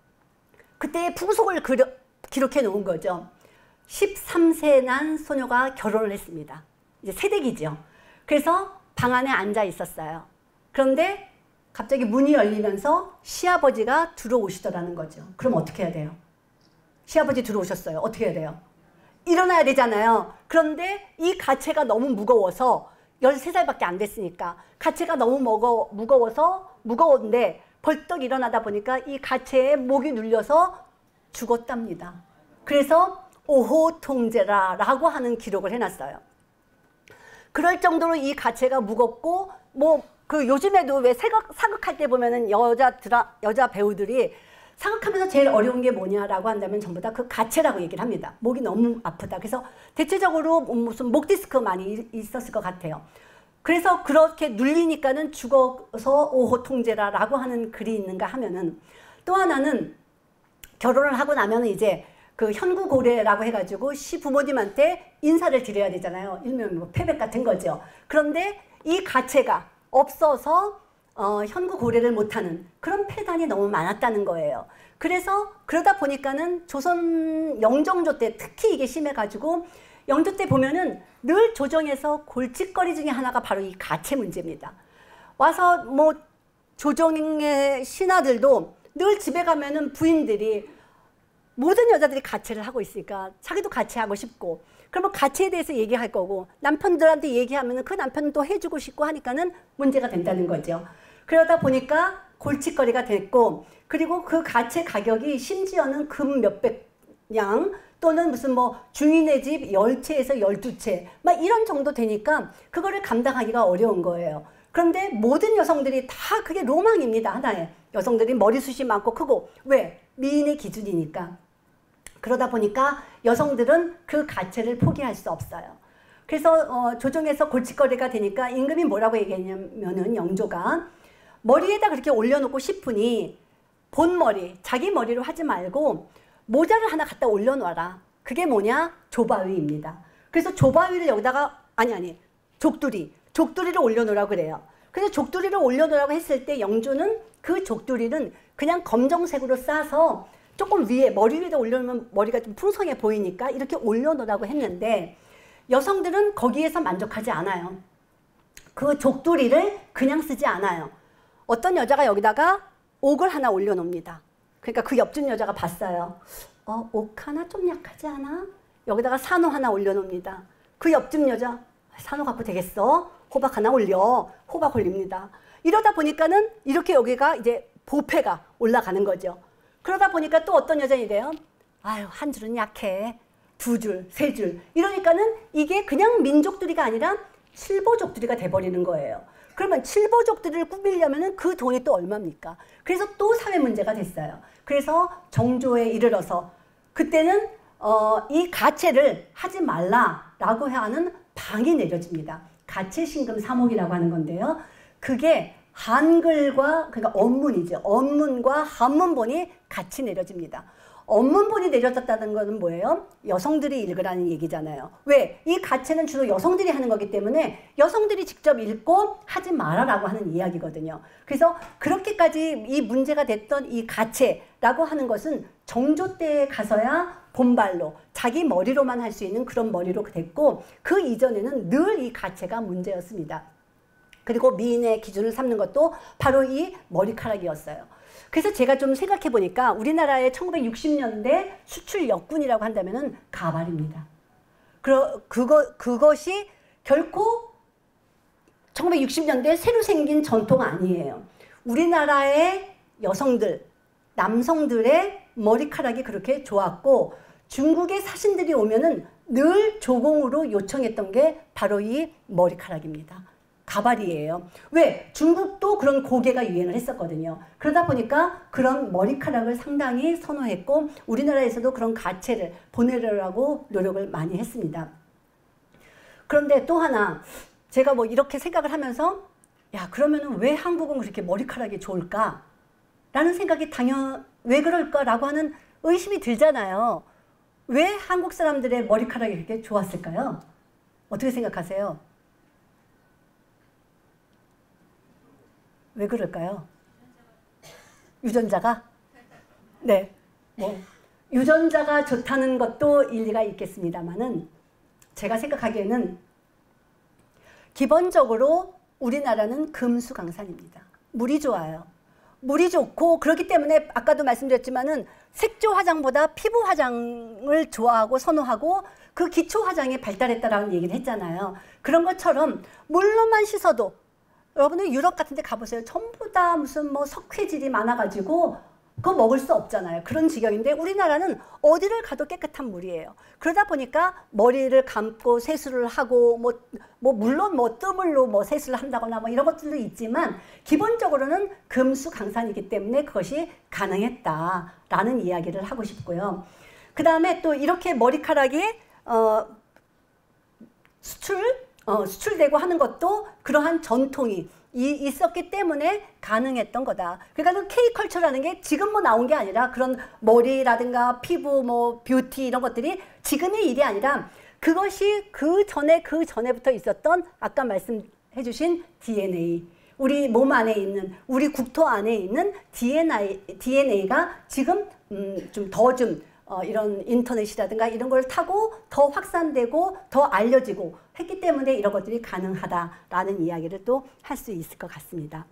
Speaker 1: 그때의 풍속을 그려, 기록해 놓은 거죠. 십삼 세 난 소녀가 결혼을 했습니다. 이제 새댁이죠. 그래서 방 안에 앉아 있었어요. 그런데 갑자기 문이 열리면서 시아버지가 들어오시더라는 거죠. 그럼 어떻게 해야 돼요? 시아버지 들어오셨어요. 어떻게 해야 돼요? 일어나야 되잖아요. 그런데 이 가채가 너무 무거워서 열세 살밖에 안 됐으니까 가채가 너무 무거, 무거워서 무거운데 벌떡 일어나다 보니까 이 가채에 목이 눌려서 죽었답니다. 그래서 오호통제라 라고 하는 기록을 해놨어요. 그럴 정도로 이 가채가 무겁고 뭐 그 요즘에도 왜 사극, 사극할 때 보면은 여자 드라, 여자 배우들이 사극하면서 제일 어려운 게 뭐냐라고 한다면 전부 다 그 가채라고 얘기를 합니다. 목이 너무 아프다. 그래서 대체적으로 무슨 목 디스크 많이 있었을 것 같아요. 그래서 그렇게 눌리니까는 죽어서 오호통제라라고 하는 글이 있는가 하면은 또 하나는 결혼을 하고 나면은 이제 그 현구고래라고 해가지고 시부모님한테 인사를 드려야 되잖아요. 일명 뭐 패백 같은 거죠. 그런데 이 가채가 없어서 어, 현구고래를 못하는 그런 폐단이 너무 많았다는 거예요. 그래서 그러다 보니까는 조선 영정조 때 특히 이게 심해가지고 영조 때 보면은 늘 조정에서 골칫거리 중에 하나가 바로 이 가채 문제입니다. 와서 뭐 조정의 신하들도 늘 집에 가면은 부인들이 모든 여자들이 가채를 하고 있으니까 자기도 가채하고 싶고 그러면 가채에 대해서 얘기할 거고 남편들한테 얘기하면 그 남편은 또 해주고 싶고 하니까는 문제가 된다는 거죠. 그러다 보니까 골칫거리가 됐고 그리고 그 가채 가격이 심지어는 금 몇백 냥 또는 무슨 뭐 중인의 집 열 채에서 열두 채 막 이런 정도 되니까 그거를 감당하기가 어려운 거예요. 그런데 모든 여성들이 다 그게 로망입니다. 하나에 여성들이 머리숱이 많고 크고 왜? 미인의 기준이니까. 그러다 보니까 여성들은 그 가채를 포기할 수 없어요. 그래서 어, 조정에서 골칫거리가 되니까 임금이 뭐라고 얘기했냐면은 영조가 머리에다 그렇게 올려놓고 싶으니 본머리, 자기 머리로 하지 말고 모자를 하나 갖다 올려놔라. 그게 뭐냐? 조바위입니다. 그래서 조바위를 여기다가 아니 아니 족두리, 족두리를 올려놓으라고 그래요. 그래서 족두리를 올려놓으라고 했을 때 영조는 그 족두리는 그냥 검정색으로 싸서 조금 위에 머리 위에다 올려놓으면 머리가 좀 풍성해 보이니까 이렇게 올려놓으라고 했는데 여성들은 거기에서 만족하지 않아요. 그 족두리를 그냥 쓰지 않아요. 어떤 여자가 여기다가 옥을 하나 올려놓습니다. 그러니까 그 옆집 여자가 봤어요. 어, 옥 하나 좀 약하지 않아? 여기다가 산호 하나 올려놓습니다. 그 옆집 여자 산호 갖고 되겠어? 호박 하나 올려. 호박 올립니다. 이러다 보니까는 이렇게 여기가 이제 보패가 올라가는 거죠. 그러다 보니까 또 어떤 여자는 이래요. 아유, 한 줄은 약해. 두 줄, 세 줄. 이러니까는 이게 그냥 민족들이가 아니라 칠보족들이가 돼버리는 거예요. 그러면 칠보족들을 꾸미려면 그 돈이 또 얼마입니까? 그래서 또 사회 문제가 됐어요. 그래서 정조에 이르러서 그때는 어, 이 가채를 하지 말라라고 하는 방이 내려집니다. 가채신금 삼옥이라고 하는 건데요. 그게 한글과 그러니까 언문이죠. 언문과 한문본이 같이 내려집니다. 언문본이 내려졌다는 것은 뭐예요? 여성들이 읽으라는 얘기잖아요. 왜? 이 가채는 주로 여성들이 하는 거기 때문에 여성들이 직접 읽고 하지 말아라고 하는 이야기거든요. 그래서 그렇게까지 이 문제가 됐던 이 가채라고 하는 것은 정조 때에 가서야 본발로 자기 머리로만 할 수 있는 그런 머리로 됐고 그 이전에는 늘 이 가채가 문제였습니다. 그리고 미인의 기준을 삼는 것도 바로 이 머리카락이었어요. 그래서 제가 좀 생각해 보니까 우리나라의 천구백육십 년대 수출 역군이라고 한다면은 가발입니다. 그, 그거, 그것이 결코 천구백육십 년대 새로 생긴 전통 아니에요. 우리나라의 여성들, 남성들의 머리카락이 그렇게 좋았고 중국의 사신들이 오면은 늘 조공으로 요청했던 게 바로 이 머리카락입니다. 가발이에요. 왜? 중국도 그런 고개가 유행을 했었거든요. 그러다 보니까 그런 머리카락을 상당히 선호했고 우리나라에서도 그런 가채를 보내려고 노력을 많이 했습니다. 그런데 또 하나 제가 뭐 이렇게 생각을 하면서 야 그러면은 왜 한국은 그렇게 머리카락이 좋을까? 라는 생각이 당연 왜 그럴까라고 하는 의심이 들잖아요. 왜 한국 사람들의 머리카락이 그렇게 좋았을까요? 어떻게 생각하세요? 왜 그럴까요? 유전자가? 네. 뭐 유전자가 좋다는 것도 일리가 있겠습니다만은 제가 생각하기에는 기본적으로 우리나라는 금수강산입니다. 물이 좋아요. 물이 좋고 그렇기 때문에 아까도 말씀드렸지만은 색조 화장보다 피부 화장을 좋아하고 선호하고 그 기초 화장이 발달했다라는 얘기를 했잖아요. 그런 것처럼 물로만 씻어도 여러분들 유럽 같은 데 가보세요. 전부 다 무슨 뭐 석회질이 많아가지고 그거 먹을 수 없잖아요. 그런 지경인데 우리나라는 어디를 가도 깨끗한 물이에요. 그러다 보니까 머리를 감고 세수를 하고 뭐, 뭐 물론 뭐 뜸물로 뭐 세수를 한다거나 뭐 이런 것들도 있지만 기본적으로는 금수강산이기 때문에 그것이 가능했다라는 이야기를 하고 싶고요. 그 다음에 또 이렇게 머리카락이 어, 수출 어, 수출되고 하는 것도 그러한 전통이 이, 있었기 때문에 가능했던 거다. 그러니까 K컬처라는 게 지금 뭐 나온 게 아니라 그런 머리라든가 피부 뭐 뷰티 이런 것들이 지금의 일이 아니라 그것이 그 전에 그 전에부터 있었던 아까 말씀해 주신 디엔에이 우리 몸 안에 있는 우리 국토 안에 있는 디엔에이, 디엔에이가 지금 음, 좀 더 좀 어, 이런 인터넷이라든가 이런 걸 타고 더 확산되고 더 알려지고 했기 때문에 이런 것들이 가능하다라는 이야기를 또 할 수 있을 것 같습니다.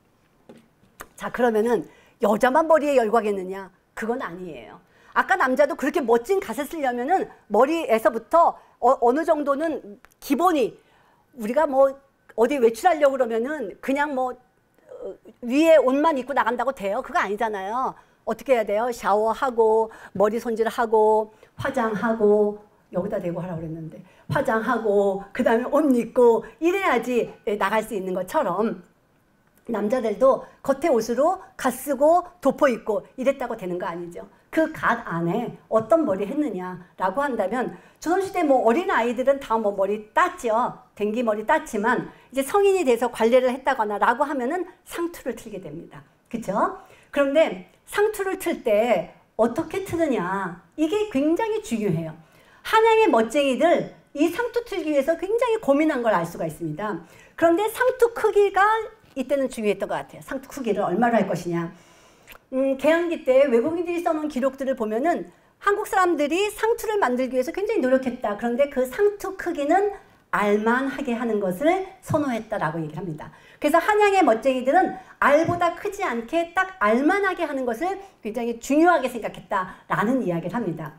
Speaker 1: 자 그러면은 여자만 머리에 열광했느냐? 그건 아니에요. 아까 남자도 그렇게 멋진 갓을 쓰려면은 머리에서부터 어, 어느 정도는 기본이 우리가 뭐 어디 외출하려고 그러면은 그냥 뭐 어, 위에 옷만 입고 나간다고 돼요? 그거 아니잖아요. 어떻게 해야 돼요? 샤워하고 머리 손질하고 화장하고 여기다 대고 하라고 그랬는데 화장하고 그 다음에 옷 입고 이래야지 나갈 수 있는 것처럼 남자들도 겉에 옷으로 갓 쓰고 덮어 입고 이랬다고 되는 거 아니죠. 그 갓 안에 어떤 머리 했느냐라고 한다면 조선시대 뭐 어린 아이들은 다 뭐 머리 땄죠. 댕기 머리 땄지만 이제 성인이 돼서 관리를 했다거나 라고 하면은 상투를 틀게 됩니다. 그렇죠? 그런데 상투를 틀 때 어떻게 트느냐 이게 굉장히 중요해요. 한양의 멋쟁이들 이 상투 틀기 위해서 굉장히 고민한 걸 알 수가 있습니다. 그런데 상투 크기가 이때는 중요했던 것 같아요. 상투 크기를 얼마로 할 것이냐. 음, 개항기 때 외국인들이 써놓은 기록들을 보면은 한국 사람들이 상투를 만들기 위해서 굉장히 노력했다. 그런데 그 상투 크기는 알만하게 하는 것을 선호했다라고 얘기를 합니다. 그래서 한양의 멋쟁이들은 알보다 크지 않게 딱 알만하게 하는 것을 굉장히 중요하게 생각했다라는 이야기를 합니다.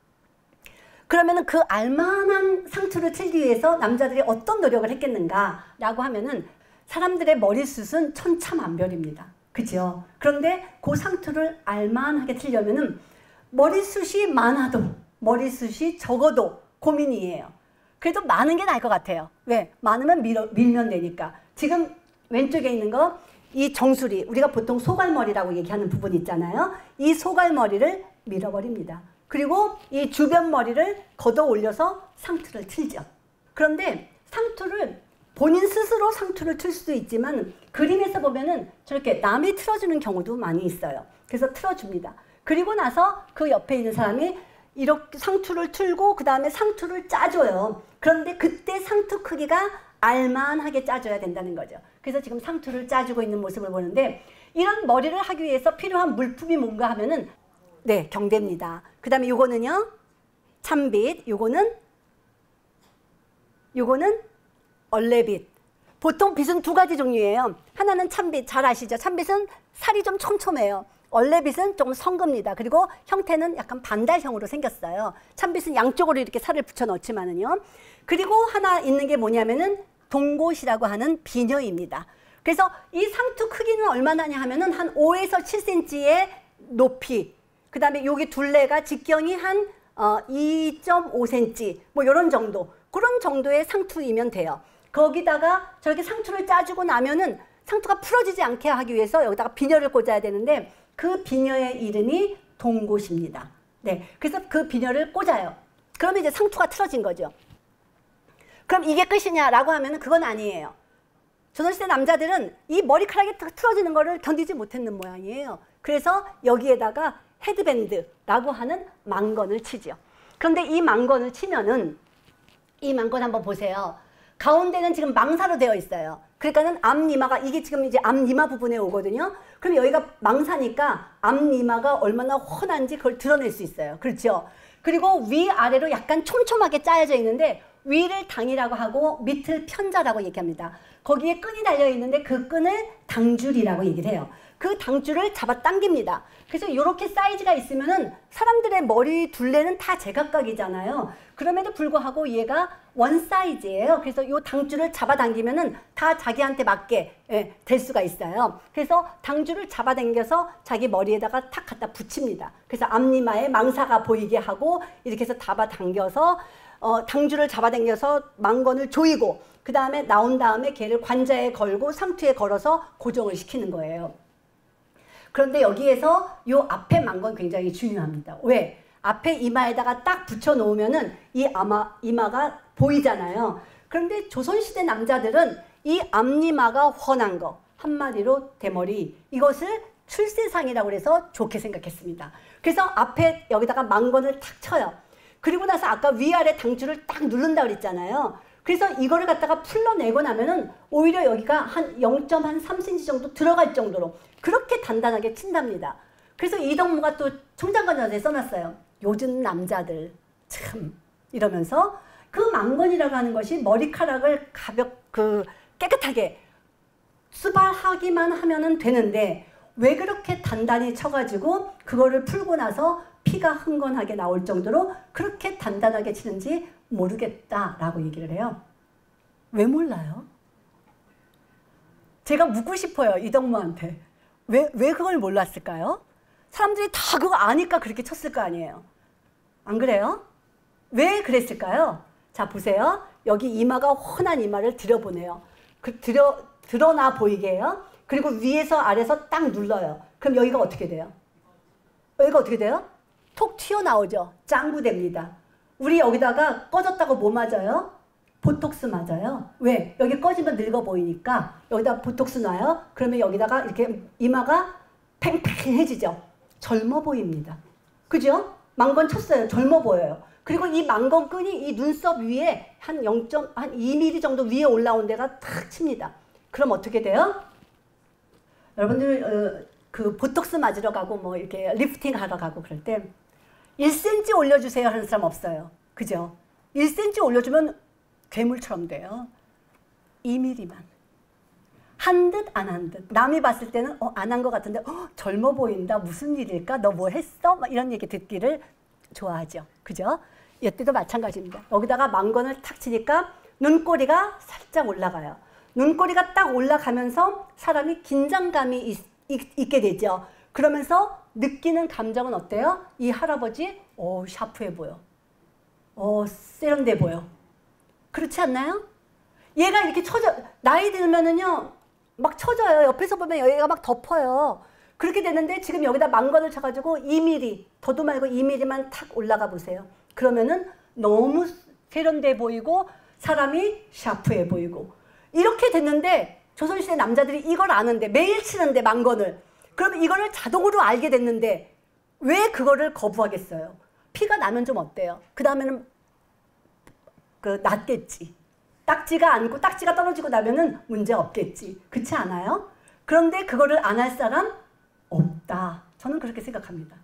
Speaker 1: 그러면은 그 알만한 상투를 틀기 위해서 남자들이 어떤 노력을 했겠는가라고 하면은 사람들의 머리숱은 천차만별입니다. 그죠? 그런데 그 상투를 알만하게 틀려면은 머리숱이 많아도 머리숱이 적어도 고민이에요. 그래도 많은 게 나을 것 같아요. 왜? 많으면 밀어, 밀면 되니까. 지금 왼쪽에 있는 거 이 정수리 우리가 보통 소갈머리라고 얘기하는 부분 있잖아요. 이 소갈머리를 밀어버립니다. 그리고 이 주변 머리를 걷어 올려서 상투를 틀죠. 그런데 상투를 본인 스스로 상투를 틀 수도 있지만 그림에서 보면은 저렇게 남이 틀어주는 경우도 많이 있어요. 그래서 틀어줍니다. 그리고 나서 그 옆에 있는 사람이 이렇게 상투를 틀고 그 다음에 상투를 짜줘요. 그런데 그때 상투 크기가 알만하게 짜줘야 된다는 거죠. 그래서 지금 상투를 짜주고 있는 모습을 보는데 이런 머리를 하기 위해서 필요한 물품이 뭔가 하면은 네, 경대입니다. 그 다음에 요거는요 참빗, 요거는 요거는 얼레빗. 보통 빗은 두 가지 종류예요. 하나는 참빗, 잘 아시죠? 참빗은 살이 좀 촘촘해요. 얼레빗은 조금 성급니다. 그리고 형태는 약간 반달형으로 생겼어요. 참빗은 양쪽으로 이렇게 살을 붙여 넣지만은요. 그리고 하나 있는 게 뭐냐면은 동곳이라고 하는 비녀입니다. 그래서 이 상투 크기는 얼마나냐 하면은 한 오에서 칠 센티미터의 높이. 그 다음에 여기 둘레가 직경이 한 어, 이 점 오 센티미터 뭐 이런 정도. 그런 정도의 상투이면 돼요. 거기다가 저렇게 상투를 짜주고 나면은 상투가 풀어지지 않게 하기 위해서 여기다가 비녀를 꽂아야 되는데 그 비녀의 이름이 동곳입니다. 네, 그래서 그 비녀를 꽂아요. 그러면 이제 상투가 틀어진 거죠. 그럼 이게 끝이냐라고 하면은 그건 아니에요. 조선시대 남자들은 이 머리카락이 틀어지는 거를 견디지 못했는 모양이에요. 그래서 여기에다가 헤드밴드라고 하는 망건을 치죠. 그런데 이 망건을 치면은 이 망건 한번 보세요. 가운데는 지금 망사로 되어 있어요. 그러니까는 앞니마가 이게 지금 이제 앞니마 부분에 오거든요. 그럼 여기가 망사니까 앞니마가 얼마나 훤한지 그걸 드러낼 수 있어요. 그렇죠? 그리고 위아래로 약간 촘촘하게 짜여져 있는데 위를 당이라고 하고 밑을 편자라고 얘기합니다. 거기에 끈이 달려 있는데 그 끈을 당줄이라고 얘기를 해요. 그 당줄을 잡아 당깁니다. 그래서 이렇게 사이즈가 있으면은 사람들의 머리 둘레는 다 제각각이잖아요. 그럼에도 불구하고 얘가 원 사이즈예요. 그래서 이 당줄을 잡아 당기면은 다 자기한테 맞게 예, 될 수가 있어요. 그래서 당줄을 잡아 당겨서 자기 머리에다가 탁 갖다 붙입니다. 그래서 앞니마에 망사가 보이게 하고 이렇게 해서 잡아 당겨서 어, 당줄을 잡아 당겨서 망건을 조이고 그 다음에 나온 다음에 걔를 관자에 걸고 상투에 걸어서 고정을 시키는 거예요. 그런데 여기에서 이 앞에 망건 굉장히 중요합니다. 왜? 앞에 이마에다가 딱 붙여 놓으면은 이 아마, 이마가 보이잖아요. 그런데 조선시대 남자들은 이 앞니마가 훤한 거, 한마디로 대머리, 이것을 출세상이라고 해서 좋게 생각했습니다. 그래서 앞에 여기다가 망건을 탁 쳐요. 그리고 나서 아까 위아래 당줄을 딱 누른다고 그랬잖아요. 그래서 이거를 갖다가 풀러내고 나면은 오히려 여기가 한 영 점 삼 센티미터 정도 들어갈 정도로 그렇게 단단하게 친답니다. 그래서 이덕무가 또 청장관전에 써놨어요. 요즘 남자들 참 이러면서 그 망건이라고 하는 것이 머리카락을 가볍 그 깨끗하게 수발하기만 하면은 되는데 왜 그렇게 단단히 쳐가지고 그거를 풀고 나서 피가 흥건하게 나올 정도로 그렇게 단단하게 치는지 모르겠다라고 얘기를 해요. 왜 몰라요? 제가 묻고 싶어요. 이덕무한테. 왜, 왜 그걸 몰랐을까요? 사람들이 다 그거 아니까 그렇게 쳤을 거 아니에요. 안 그래요? 왜 그랬을까요? 자, 보세요. 여기 이마가 훤한 이마를 들여보내요. 그 들여, 드러나 보이게 해요. 그리고 위에서 아래에서 딱 눌러요. 그럼 여기가 어떻게 돼요? 여기가 어떻게 돼요? 톡 튀어나오죠. 짱구됩니다. 우리 여기다가 꺼졌다고 뭐 맞아요? 보톡스 맞아요. 왜? 여기 꺼지면 늙어 보이니까 여기다 보톡스 놔요. 그러면 여기다가 이렇게 이마가 팽팽해지죠. 젊어 보입니다. 그죠? 망건 쳤어요. 젊어 보여요. 그리고 이 망건 끈이 이 눈썹 위에 한 영 점 이 밀리미터 정도 위에 올라온 데가 탁 칩니다. 그럼 어떻게 돼요? 여러분들 어, 그 보톡스 맞으러 가고 뭐 이렇게 리프팅 하러 가고 그럴 때 일 센티미터 올려주세요 하는 사람 없어요. 그죠? 일 센티미터 올려주면 괴물처럼 돼요. 이 밀리미터만. 한 듯 안 한 듯. 남이 봤을 때는 어, 안 한 것 같은데 어, 젊어 보인다. 무슨 일일까? 너 뭐 했어? 막 이런 얘기 듣기를 좋아하죠. 그죠? 이때도 마찬가지입니다. 여기다가 망건을 탁 치니까 눈꼬리가 살짝 올라가요. 눈꼬리가 딱 올라가면서 사람이 긴장감이 있, 있, 있게 되죠. 그러면서 느끼는 감정은 어때요? 이 할아버지 오 샤프해 보여. 오 세련돼 보여. 그렇지 않나요? 얘가 이렇게 처져 나이 들면은요 막 처져요. 옆에서 보면 여기가 막 덮어요. 그렇게 되는데 지금 여기다 망건을 쳐가지고 이 밀리미터 더도 말고 이 밀리미터만 탁 올라가 보세요. 그러면은 너무 세련돼 보이고 사람이 샤프해 보이고 이렇게 됐는데 조선시대 남자들이 이걸 아는데 매일 치는데 망건을 그럼 이거를 자동으로 알게 됐는데 왜 그거를 거부하겠어요? 피가 나면 좀 어때요? 그 다음에는 그 낫겠지. 딱지가 않고 딱지가 떨어지고 나면은 문제 없겠지. 그렇지 않아요? 그런데 그거를 안 할 사람 없다. 저는 그렇게 생각합니다.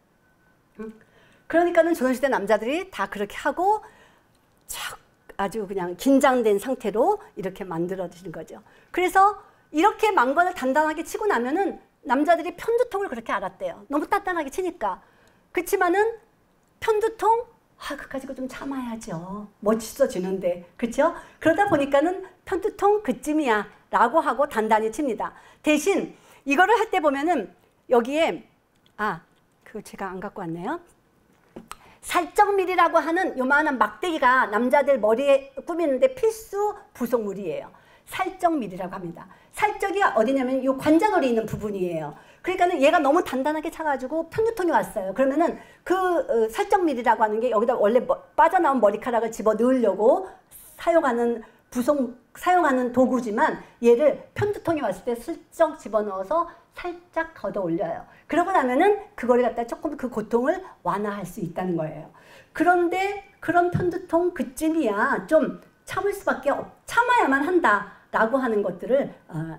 Speaker 1: 그러니까는 조선시대 남자들이 다 그렇게 하고 착 아주 그냥 긴장된 상태로 이렇게 만들어지는 거죠. 그래서 이렇게 망건을 단단하게 치고 나면은 남자들이 편두통을 그렇게 알았대요. 너무 단단하게 치니까. 그렇지만은 편두통 아, 그까짓 거 좀 참아야죠. 멋있어지는데. 그렇죠? 그러다 보니까는 편두통 그쯤이야 라고 하고 단단히 칩니다. 대신 이거를 할 때 보면은 여기에 아, 그 제가 안 갖고 왔네요. 살적밀이라고 하는 요만한 막대기가 남자들 머리에 꾸미는데 필수 부속물이에요. 살적밀이라고 합니다. 살적이 어디냐면 요 관자놀이 있는 부분이에요. 그러니까는 얘가 너무 단단하게 차가지고 편두통이 왔어요. 그러면은 그 어, 살적밀이라고 하는 게 여기다 원래 뭐, 빠져나온 머리카락을 집어 넣으려고 사용하는 부속 사용하는 도구지만 얘를 편두통이 왔을 때 슬쩍 집어넣어서 살짝 걷어 올려요. 그러고 나면은 그거를 갖다 조금 그 고통을 완화할 수 있다는 거예요. 그런데 그런 편두통 그쯤이야 좀 참을 수밖에 없, 참아야만 한다라고 하는 것들을 어,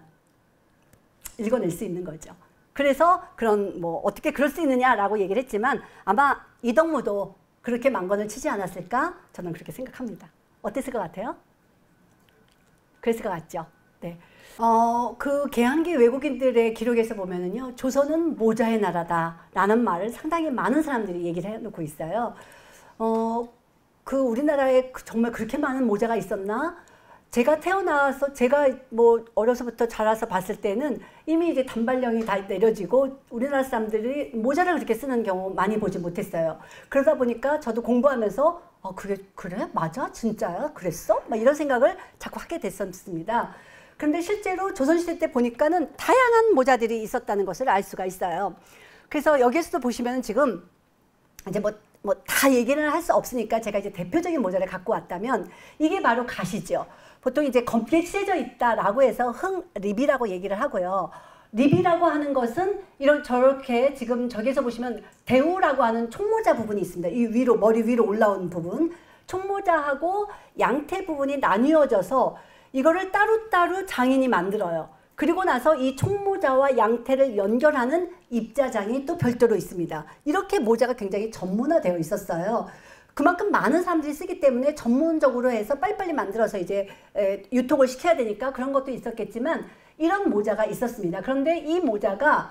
Speaker 1: 읽어낼 수 있는 거죠. 그래서 그런 뭐 어떻게 그럴 수 있느냐라고 얘기를 했지만 아마 이덕무도 그렇게 만건을 치지 않았을까? 저는 그렇게 생각합니다. 어땠을 것 같아요? 그랬을 것 같죠? 네. 어, 그 개항기 외국인들의 기록에서 보면은요, 조선은 모자의 나라다라는 말을 상당히 많은 사람들이 얘기를 해놓고 있어요. 어, 그 우리나라에 정말 그렇게 많은 모자가 있었나? 제가 태어나서 제가 뭐 어려서부터 자라서 봤을 때는 이미 이제 단발령이 다 내려지고 우리나라 사람들이 모자를 그렇게 쓰는 경우 많이 보지 못했어요. 그러다 보니까 저도 공부하면서 어, 그래, 그래? 맞아? 진짜야? 그랬어? 막 이런 생각을 자꾸 하게 됐었습니다. 그런데 실제로 조선시대 때 보니까는 다양한 모자들이 있었다는 것을 알 수가 있어요. 그래서 여기에서도 보시면 지금 이제 뭐, 뭐 다 얘기를 할 수 없으니까 제가 이제 대표적인 모자를 갖고 왔다면 이게 바로 가시죠. 보통 이제 검게 칠해져 있다라고 해서 흥립이라고 얘기를 하고요. 립이라고 하는 것은 이런 저렇게 지금 저기에서 보시면 대우라고 하는 총모자 부분이 있습니다. 이 위로 머리 위로 올라온 부분, 총모자하고 양태 부분이 나뉘어져서 이거를 따로따로 장인이 만들어요. 그리고 나서 이 총모자와 양태를 연결하는 입자장이 또 별도로 있습니다. 이렇게 모자가 굉장히 전문화되어 있었어요. 그만큼 많은 사람들이 쓰기 때문에 전문적으로 해서 빨리빨리 만들어서 이제 유통을 시켜야 되니까 그런 것도 있었겠지만 이런 모자가 있었습니다. 그런데 이 모자가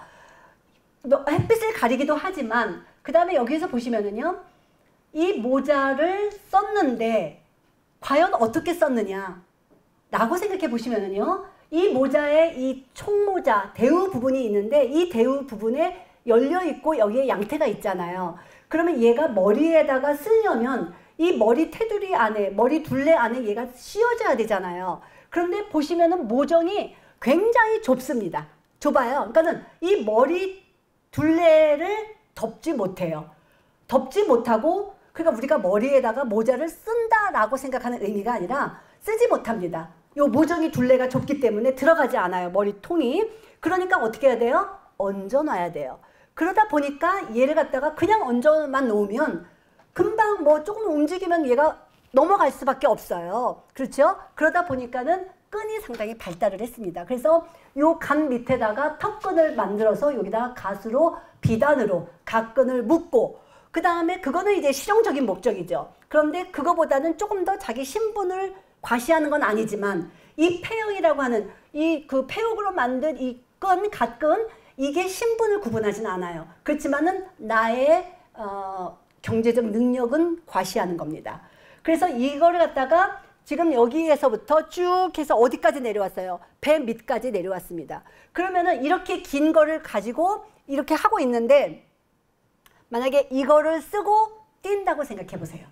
Speaker 1: 햇빛을 가리기도 하지만 그 다음에 여기서 보시면은요, 이 모자를 썼는데 과연 어떻게 썼느냐 라고 생각해 보시면은요, 이 모자에 이 총모자 대우 부분이 있는데 이 대우 부분에 열려 있고 여기에 양태가 있잖아요. 그러면 얘가 머리에다가 쓰려면 이 머리 테두리 안에, 머리 둘레 안에 얘가 씌워져야 되잖아요. 그런데 보시면은 모정이 굉장히 좁습니다. 좁아요. 그러니까는 이 머리 둘레를 덮지 못해요. 덮지 못하고, 그러니까 우리가 머리에다가 모자를 쓴다라고 생각하는 의미가 아니라 쓰지 못합니다. 요 모정이 둘레가 좁기 때문에 들어가지 않아요. 머리통이. 그러니까 어떻게 해야 돼요? 얹어놔야 돼요. 그러다 보니까 얘를 갖다가 그냥 얹어만 놓으면 금방 뭐 조금 움직이면 얘가 넘어갈 수밖에 없어요. 그렇죠? 그러다 보니까는 끈이 상당히 발달을 했습니다. 그래서 요 간 밑에다가 턱끈을 만들어서 여기다가 가수로 비단으로 각끈을 묶고, 그 다음에 그거는 이제 실용적인 목적이죠. 그런데 그거보다는 조금 더 자기 신분을 과시하는 건 아니지만 이 폐역이라고 하는 이 그 폐역으로 만든 이 끈, 갓끈, 이게 신분을 구분하진 않아요. 그렇지만은 나의 어, 경제적 능력은 과시하는 겁니다. 그래서 이거를 갖다가 지금 여기에서부터 쭉 해서 어디까지 내려왔어요? 배 밑까지 내려왔습니다. 그러면은 이렇게 긴 거를 가지고 이렇게 하고 있는데 만약에 이거를 쓰고 뛴다고 생각해 보세요.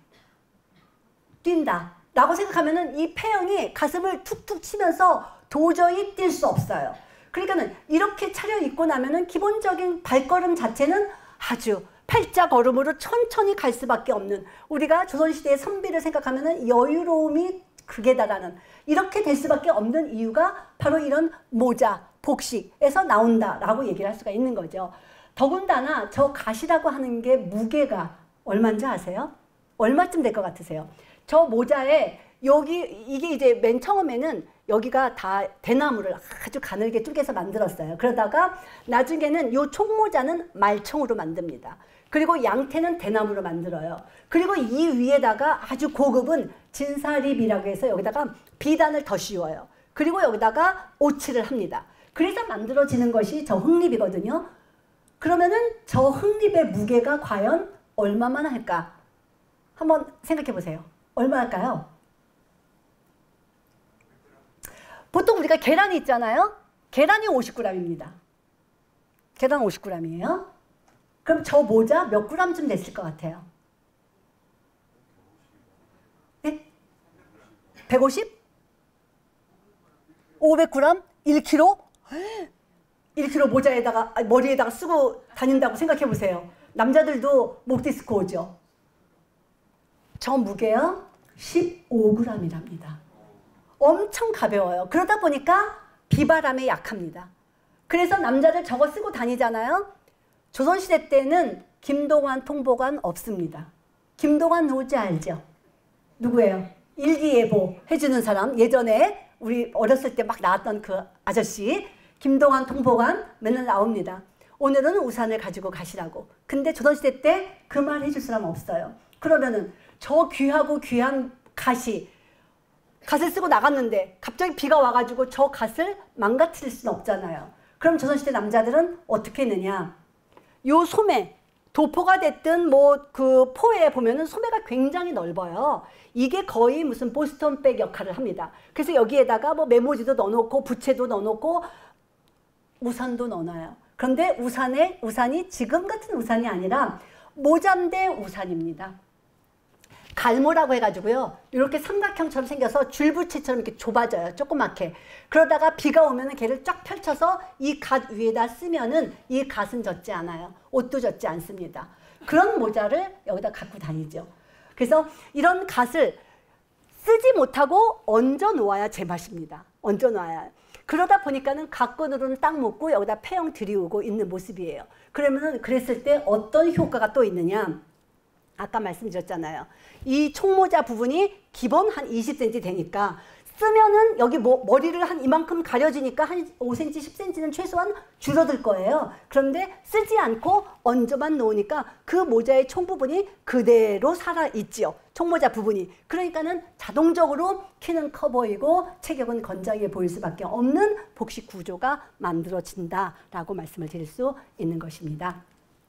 Speaker 1: 뛴다 라고 생각하면은 이 폐형이 가슴을 툭툭 치면서 도저히 뛸 수 없어요. 그러니까는 이렇게 차려입고 나면은 기본적인 발걸음 자체는 아주 팔자걸음으로 천천히 갈 수밖에 없는, 우리가 조선시대의 선비를 생각하면은 여유로움이 극에 달하는, 이렇게 될 수밖에 없는 이유가 바로 이런 모자, 복식에서 나온다라고 얘기를 할 수가 있는 거죠. 더군다나 저 가시라고 하는 게 무게가 얼마인지 아세요? 얼마쯤 될 것 같으세요? 저 모자에 여기 이게 이제 맨 처음에는 여기가 다 대나무를 아주 가늘게 쪼개서 만들었어요. 그러다가 나중에는 요 총모자는 말총으로 만듭니다. 그리고 양태는 대나무로 만들어요. 그리고 이 위에다가 아주 고급은 진사립이라고 해서 여기다가 비단을 더 씌워요. 그리고 여기다가 오칠을 합니다. 그래서 만들어지는 것이 저 흑립이거든요. 그러면은 저 흑립의 무게가 과연 얼마만 할까? 한번 생각해 보세요. 얼마 할까요? 보통 우리가 계란이 있잖아요. 계란이 오십 그램입니다. 계란 오십 그램이에요. 그럼 저 모자 몇 그램쯤 됐을 것 같아요? 백오십? 오백 그램? 일 킬로그램? 일 킬로그램 모자에다가 머리에다가 쓰고 다닌다고 생각해 보세요. 남자들도 목 디스크 오죠. 저 무게요 십오 그램이랍니다. 엄청 가벼워요. 그러다 보니까 비바람에 약합니다. 그래서 남자들 저거 쓰고 다니잖아요. 조선시대 때는 김동완 통보관 없습니다. 김동완 누구지 알죠? 누구예요? 일기예보 해주는 사람. 예전에 우리 어렸을 때 막 나왔던 그 아저씨 김동완 통보관 맨날 나옵니다. 오늘은 우산을 가지고 가시라고. 근데 조선시대 때 그 말 해줄 사람 없어요. 그러면은 저 귀하고 귀한 갓이 갓을 쓰고 나갔는데 갑자기 비가 와가지고 저 갓을 망가뜨릴 수는 없잖아요. 그럼 조선시대 남자들은 어떻게 했느냐. 요 소매, 도포가 됐든 뭐 그 포에 보면은 소매가 굉장히 넓어요. 이게 거의 무슨 보스턴백 역할을 합니다. 그래서 여기에다가 뭐 메모지도 넣어놓고 부채도 넣어놓고 우산도 넣어놔요. 그런데 우산에, 우산이 지금 같은 우산이 아니라 모잠대 우산입니다. 갈모라고 해가지고요. 이렇게 삼각형처럼 생겨서 줄부채처럼 이렇게 좁아져요. 조그맣게. 그러다가 비가 오면은 걔를 쫙 펼쳐서 이 갓 위에다 쓰면은 이 갓은 젖지 않아요. 옷도 젖지 않습니다. 그런 모자를 여기다 갖고 다니죠. 그래서 이런 갓을 쓰지 못하고 얹어 놓아야 제맛입니다. 얹어 놔야. 그러다 보니까는 각근으로는 딱 묶고 여기다 폐형 들이우고 있는 모습이에요. 그러면은 그랬을 때 어떤 효과가 또 있느냐. 아까 말씀드렸잖아요. 이 총모자 부분이 기본 한 이십 센티미터 되니까 쓰면은 여기 뭐 머리를 한 이만큼 가려지니까 한 오 센티미터, 십 센티미터는 최소한 줄어들 거예요. 그런데 쓰지 않고 얹어만 놓으니까 그 모자의 총 부분이 그대로 살아있지요. 총모자 부분이. 그러니까는 자동적으로 키는 커 보이고 체격은 건장해 보일 수밖에 없는 복식 구조가 만들어진다라고 말씀을 드릴 수 있는 것입니다.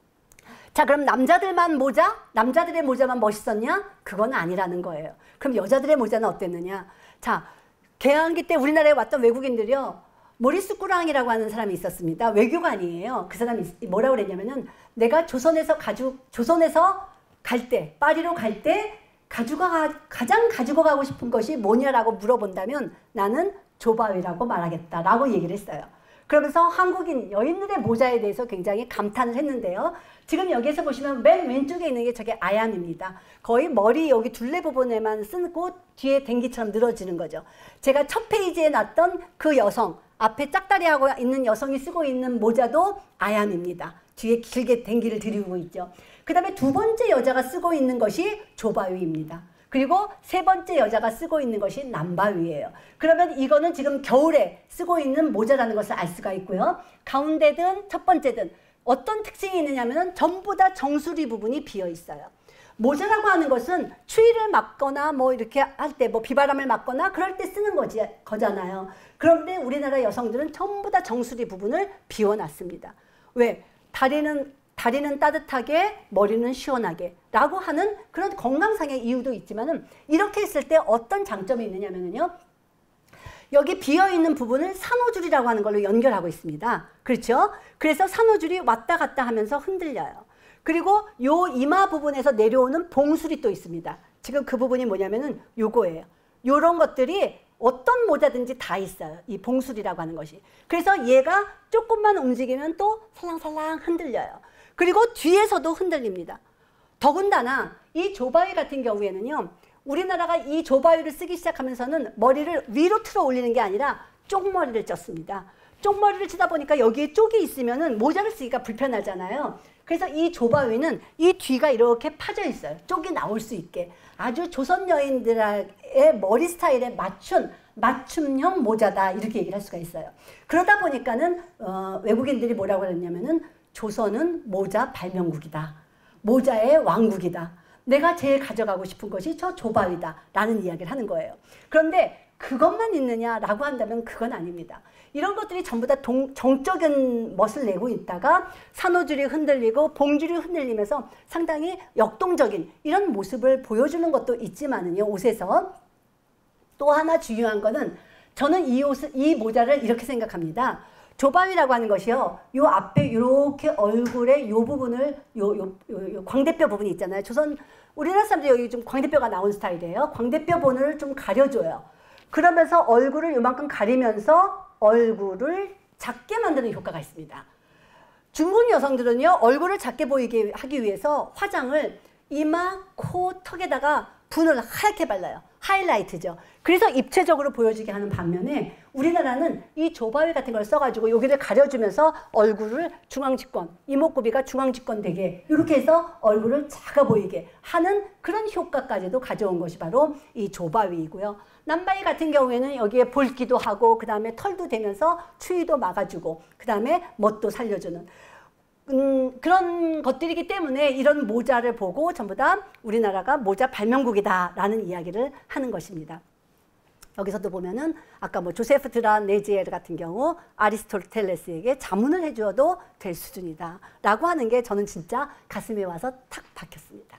Speaker 1: 자, 그럼 남자들만 모자? 남자들의 모자만 멋있었냐? 그건 아니라는 거예요. 그럼 여자들의 모자는 어땠느냐? 자, 개항기 때 우리나라에 왔던 외국인들이요. 모리스 꾸랑이라고 하는 사람이 있었습니다. 외교관이에요. 그 사람이 뭐라고 그랬냐면은 내가 조선에서 가지고, 조선에서 갈 때, 파리로 갈 때 가지고 가, 가장 가지고 가고 싶은 것이 뭐냐라고 물어본다면 나는 조바위라고 말하겠다라고 얘기를 했어요. 그러면서 한국인 여인들의 모자에 대해서 굉장히 감탄을 했는데요. 지금 여기에서 보시면 맨 왼쪽에 있는 게 저게 아얌입니다. 거의 머리 여기 둘레 부분에만 쓰고 뒤에 댕기처럼 늘어지는 거죠. 제가 첫 페이지에 놨던 그 여성, 앞에 짝다리하고 있는 여성이 쓰고 있는 모자도 아얌입니다. 뒤에 길게 댕기를 들이고 있죠. 그 다음에 두 번째 여자가 쓰고 있는 것이 조바위입니다. 그리고 세 번째 여자가 쓰고 있는 것이 남바위예요. 그러면 이거는 지금 겨울에 쓰고 있는 모자라는 것을 알 수가 있고요. 가운데든 첫 번째든 어떤 특징이 있느냐면 전부 다 정수리 부분이 비어 있어요. 모자라고 하는 것은 추위를 맞거나 뭐 이렇게 할 때 뭐 비바람을 맞거나 그럴 때 쓰는 거지, 거잖아요. 그런데 우리나라 여성들은 전부 다 정수리 부분을 비워놨습니다. 왜? 다리는 다리는 따뜻하게, 머리는 시원하게 라고 하는 그런 건강상의 이유도 있지만은 이렇게 했을 때 어떤 장점이 있느냐면요. 여기 비어있는 부분을 산호줄이라고 하는 걸로 연결하고 있습니다. 그렇죠? 그래서 산호줄이 왔다 갔다 하면서 흔들려요. 그리고 요 이마 부분에서 내려오는 봉술이 또 있습니다. 지금 그 부분이 뭐냐면은 요거예요. 요런 것들이 어떤 모자든지 다 있어요. 이 봉술이라고 하는 것이. 그래서 얘가 조금만 움직이면 또 살랑살랑 흔들려요. 그리고 뒤에서도 흔들립니다. 더군다나 이 조바위 같은 경우에는요. 우리나라가 이 조바위를 쓰기 시작하면서는 머리를 위로 틀어 올리는 게 아니라 쪽머리를 쪘습니다. 쪽머리를 치다 보니까 여기에 쪽이 있으면은 모자를 쓰기가 불편하잖아요. 그래서 이 조바위는 이 뒤가 이렇게 파져 있어요. 쪽이 나올 수 있게. 아주 조선 여인들의 머리 스타일에 맞춘 맞춤형 모자다 이렇게 얘기를 할 수가 있어요. 그러다 보니까는 어, 외국인들이 뭐라고 했냐면은 조선은 모자 발명국이다. 모자의 왕국이다. 내가 제일 가져가고 싶은 것이 저 조바위다 라는 이야기를 하는 거예요. 그런데 그것만 있느냐라고 한다면 그건 아닙니다. 이런 것들이 전부 다 동, 정적인 멋을 내고 있다가 산호줄이 흔들리고 봉줄이 흔들리면서 상당히 역동적인 이런 모습을 보여주는 것도 있지만은요. 옷에서 또 하나 중요한 거는 저는 이 옷을, 이 모자를 이렇게 생각합니다. 조바위라고 하는 것이요. 요 앞에 이렇게 얼굴의 요 부분을 요, 요, 요, 요 광대뼈 부분이 있잖아요. 조선 우리나라 사람들이 여기 좀 광대뼈가 나온 스타일이에요. 광대뼈 부분을 좀 가려줘요. 그러면서 얼굴을 요만큼 가리면서 얼굴을 작게 만드는 효과가 있습니다. 중국 여성들은요, 얼굴을 작게 보이게 하기 위해서 화장을 이마, 코, 턱에다가 분을 하얗게 발라요. 하이라이트죠. 그래서 입체적으로 보여지게 하는 반면에 우리나라는 이 조바위 같은 걸 써가지고 여기를 가려주면서 얼굴을 중앙직권, 이목구비가 중앙직권 되게 이렇게 해서 얼굴을 작아 보이게 하는 그런 효과까지도 가져온 것이 바로 이 조바위이고요. 남바위 같은 경우에는 여기에 볼기도 하고 그 다음에 털도 되면서 추위도 막아주고 그 다음에 멋도 살려주는 음, 그런 것들이기 때문에 이런 모자를 보고 전부 다 우리나라가 모자 발명국이다 라는 이야기를 하는 것입니다. 여기서도 보면은 아까 뭐 조세프 드라네지에르 같은 경우 아리스토텔레스에게 자문을 해주어도 될 수준이다 라고 하는 게 저는 진짜 가슴에 와서 탁 박혔습니다.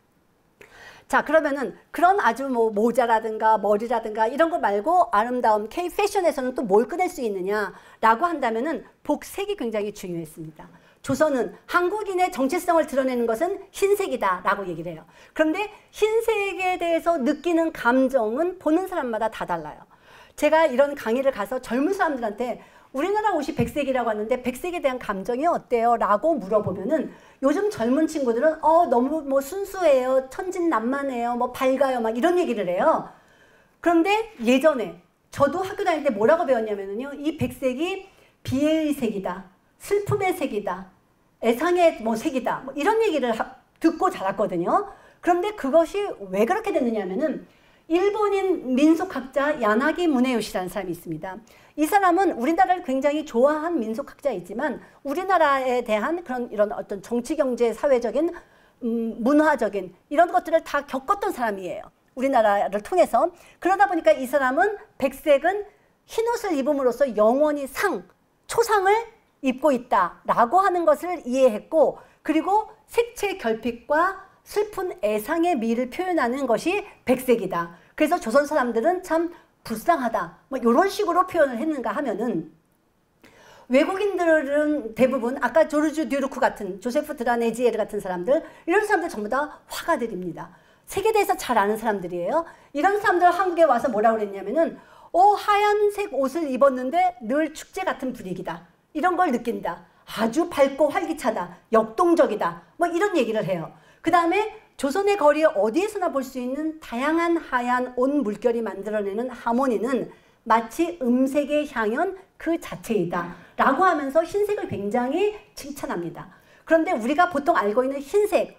Speaker 1: 자, 그러면은 그런 아주 뭐 모자라든가 머리라든가 이런 거 말고 아름다움 K 패션에서는 또 뭘 꺼낼 수 있느냐라고 한다면은 복색이 굉장히 중요했습니다. 조선은 한국인의 정체성을 드러내는 것은 흰색이다 라고 얘기를 해요. 그런데 흰색에 대해서 느끼는 감정은 보는 사람마다 다 달라요. 제가 이런 강의를 가서 젊은 사람들한테 우리나라 옷이 백색이라고 하는데 백색에 대한 감정이 어때요? 라고 물어보면은 요즘 젊은 친구들은 어 너무 뭐 순수해요, 천진난만해요, 뭐 밝아요, 막 이런 얘기를 해요. 그런데 예전에 저도 학교 다닐 때 뭐라고 배웠냐면요, 이 백색이 비애의 색이다, 슬픔의 색이다, 애상의 뭐 색이다, 뭐 이런 얘기를 하, 듣고 자랐거든요. 그런데 그것이 왜 그렇게 됐느냐면은 일본인 민속학자 야나기 무네요시라는 사람이 있습니다. 이 사람은 우리나라를 굉장히 좋아한 민속학자이지만 우리나라에 대한 그런 이런 어떤 정치, 경제, 사회적인 음, 문화적인 이런 것들을 다 겪었던 사람이에요. 우리나라를 통해서. 그러다 보니까 이 사람은 백색은 흰옷을 입음으로써 영원히 상, 초상을 입고 있다라고 하는 것을 이해했고, 그리고 색채 결핍과 슬픈 애상의 미를 표현하는 것이 백색이다. 그래서 조선 사람들은 참 불쌍하다, 뭐 이런 식으로 표현을 했는가 하면은, 외국인들은 대부분 아까 조르주 듀르크 같은, 조세프 드라네지에르 같은 사람들, 이런 사람들 전부 다 화가들입니다. 색에 대해서 잘 아는 사람들이에요. 이런 사람들 한국에 와서 뭐라고 그랬냐면은 어 하얀색 옷을 입었는데 늘 축제 같은 분위기다, 이런 걸 느낀다, 아주 밝고 활기차다, 역동적이다, 뭐 이런 얘기를 해요. 그 다음에 조선의 거리에 어디에서나 볼 수 있는 다양한 하얀 옷 물결이 만들어내는 하모니는 마치 음색의 향연 그 자체이다 라고 하면서 흰색을 굉장히 칭찬합니다. 그런데 우리가 보통 알고 있는 흰색,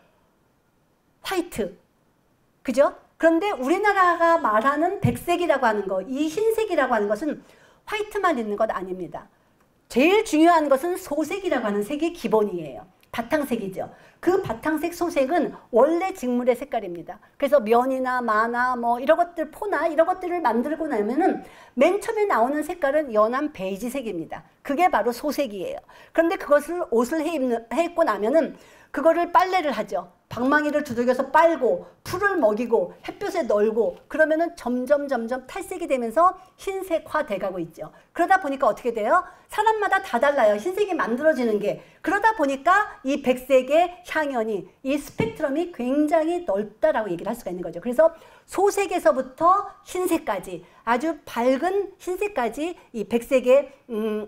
Speaker 1: 화이트, 그죠? 그런데 우리나라가 말하는 백색이라고 하는 거, 이 흰색이라고 하는 것은 화이트만 있는 것 아닙니다. 제일 중요한 것은 소색이라고 하는 색이 기본이에요. 바탕색이죠. 그 바탕색 소색은 원래 직물의 색깔입니다. 그래서 면이나 마나 뭐 이런 것들, 포나 이런 것들을 만들고 나면은 맨 처음에 나오는 색깔은 연한 베이지색입니다. 그게 바로 소색이에요. 그런데 그것을 옷을 해, 입는, 해 입고 나면은 그거를 빨래를 하죠. 방망이를 두들겨서 빨고 풀을 먹이고 햇볕에 널고 그러면은 점점 점점 탈색이 되면서 흰색화 돼가고 있죠. 그러다 보니까 어떻게 돼요? 사람마다 다 달라요. 흰색이 만들어지는 게. 그러다 보니까 이 백색의 향연이, 이 스펙트럼이 굉장히 넓다라고 얘기를 할 수가 있는 거죠. 그래서 소색에서부터 흰색까지, 아주 밝은 흰색까지 이 백색의 음,